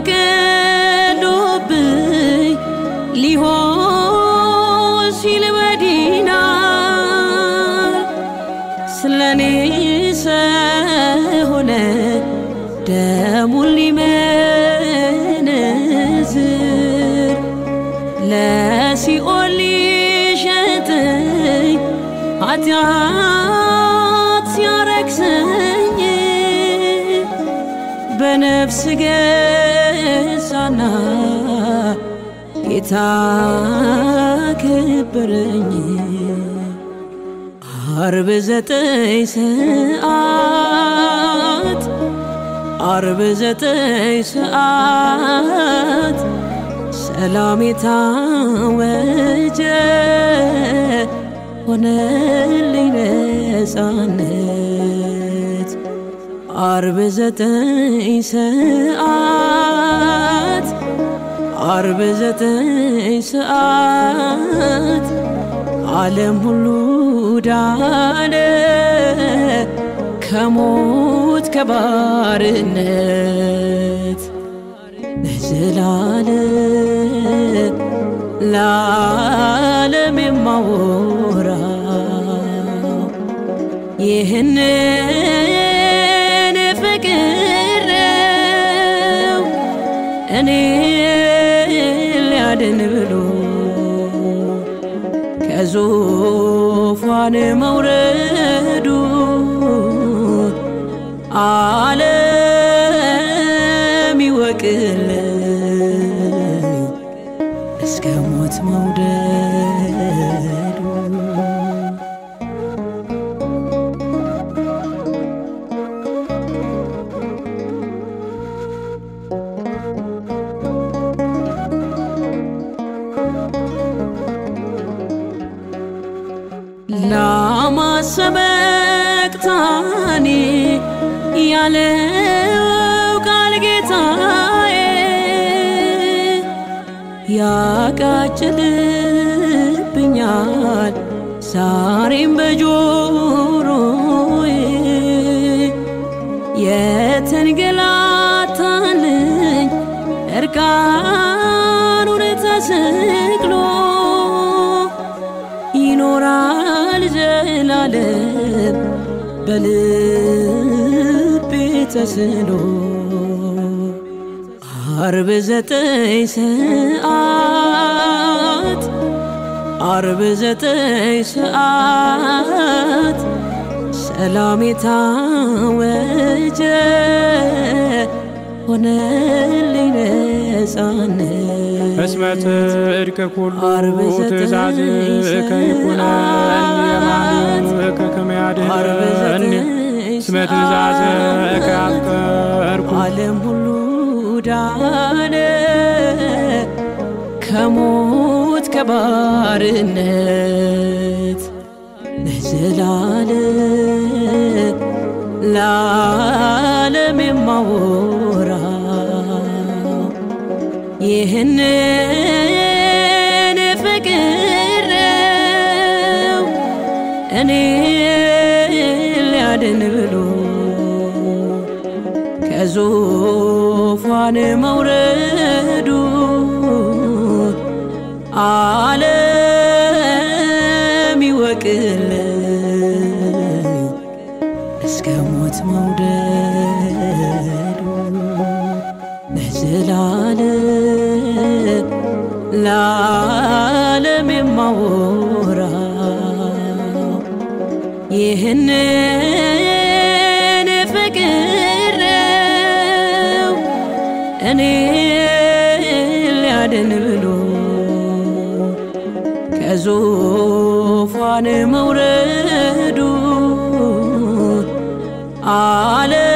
የቀሎብኝ ሊሆን ሲል በዲናር ስለኔ ሰሆነ ደሙን ሊመነዝር ለሲኦል ሊሸጠኝ ኃጢአት ሲያረክሰኝ በነፍስ ገዛና ጌታ ከበረኝ ዓርብ 9 ሰዓት ዓርብ 9 ሰዓት ሰላም የታወጀ ሆነልኝ ነፃነት ዓርብ 9 ሰዓት ዓርብ 9 ሰዓት ዓለም ሁሉ ዳነ ከሞት ከባርነት ለዘላለም ለዓለም የማወራው ይህንን ፍቅር ነው እኔ ሊያድን ብሎ ከዙፋን መውረዱ ዓለም ይወቅልኝ እስከ ሞት መውደዱ ለማሰበቅታኒ ያለው ቃል ጌታዬ ያቃጭልብኛል ዛሬም በጆሮዬ የተንገላታልኝ እርቃኑን ተሰቅሎ ይኖራል ዘላለም በልቤ ተስሎ ዓርብ 9 ሰዓት ዓርብ 9 ሰዓት ሰላም የታወጀ ሆነልኝ ነፃነት እስመ ጽድቅ ኩሉ ትእዛዝ ከይኩነኒ የማንከ ከመ ያድኅነኒ እስመ ትእዛዝ ከአፍቀርኩ ዓለም ሁሉ ዳነ ከሞት ከባርነት ለዘላለም ለዓለም የማወራው ይህንን ፍቅር ነው እኔ ሊያድን ብሎ ከዙፋን መውረዱ ዓለም ይወቅልኝ እስከ ሞት መውደዱ ለዘላለም ለዓለም የማወራው ይህንን ፍቅር ነው እኔ ሊያድን ብሎ ከዙፋን መውረዱ ዓለም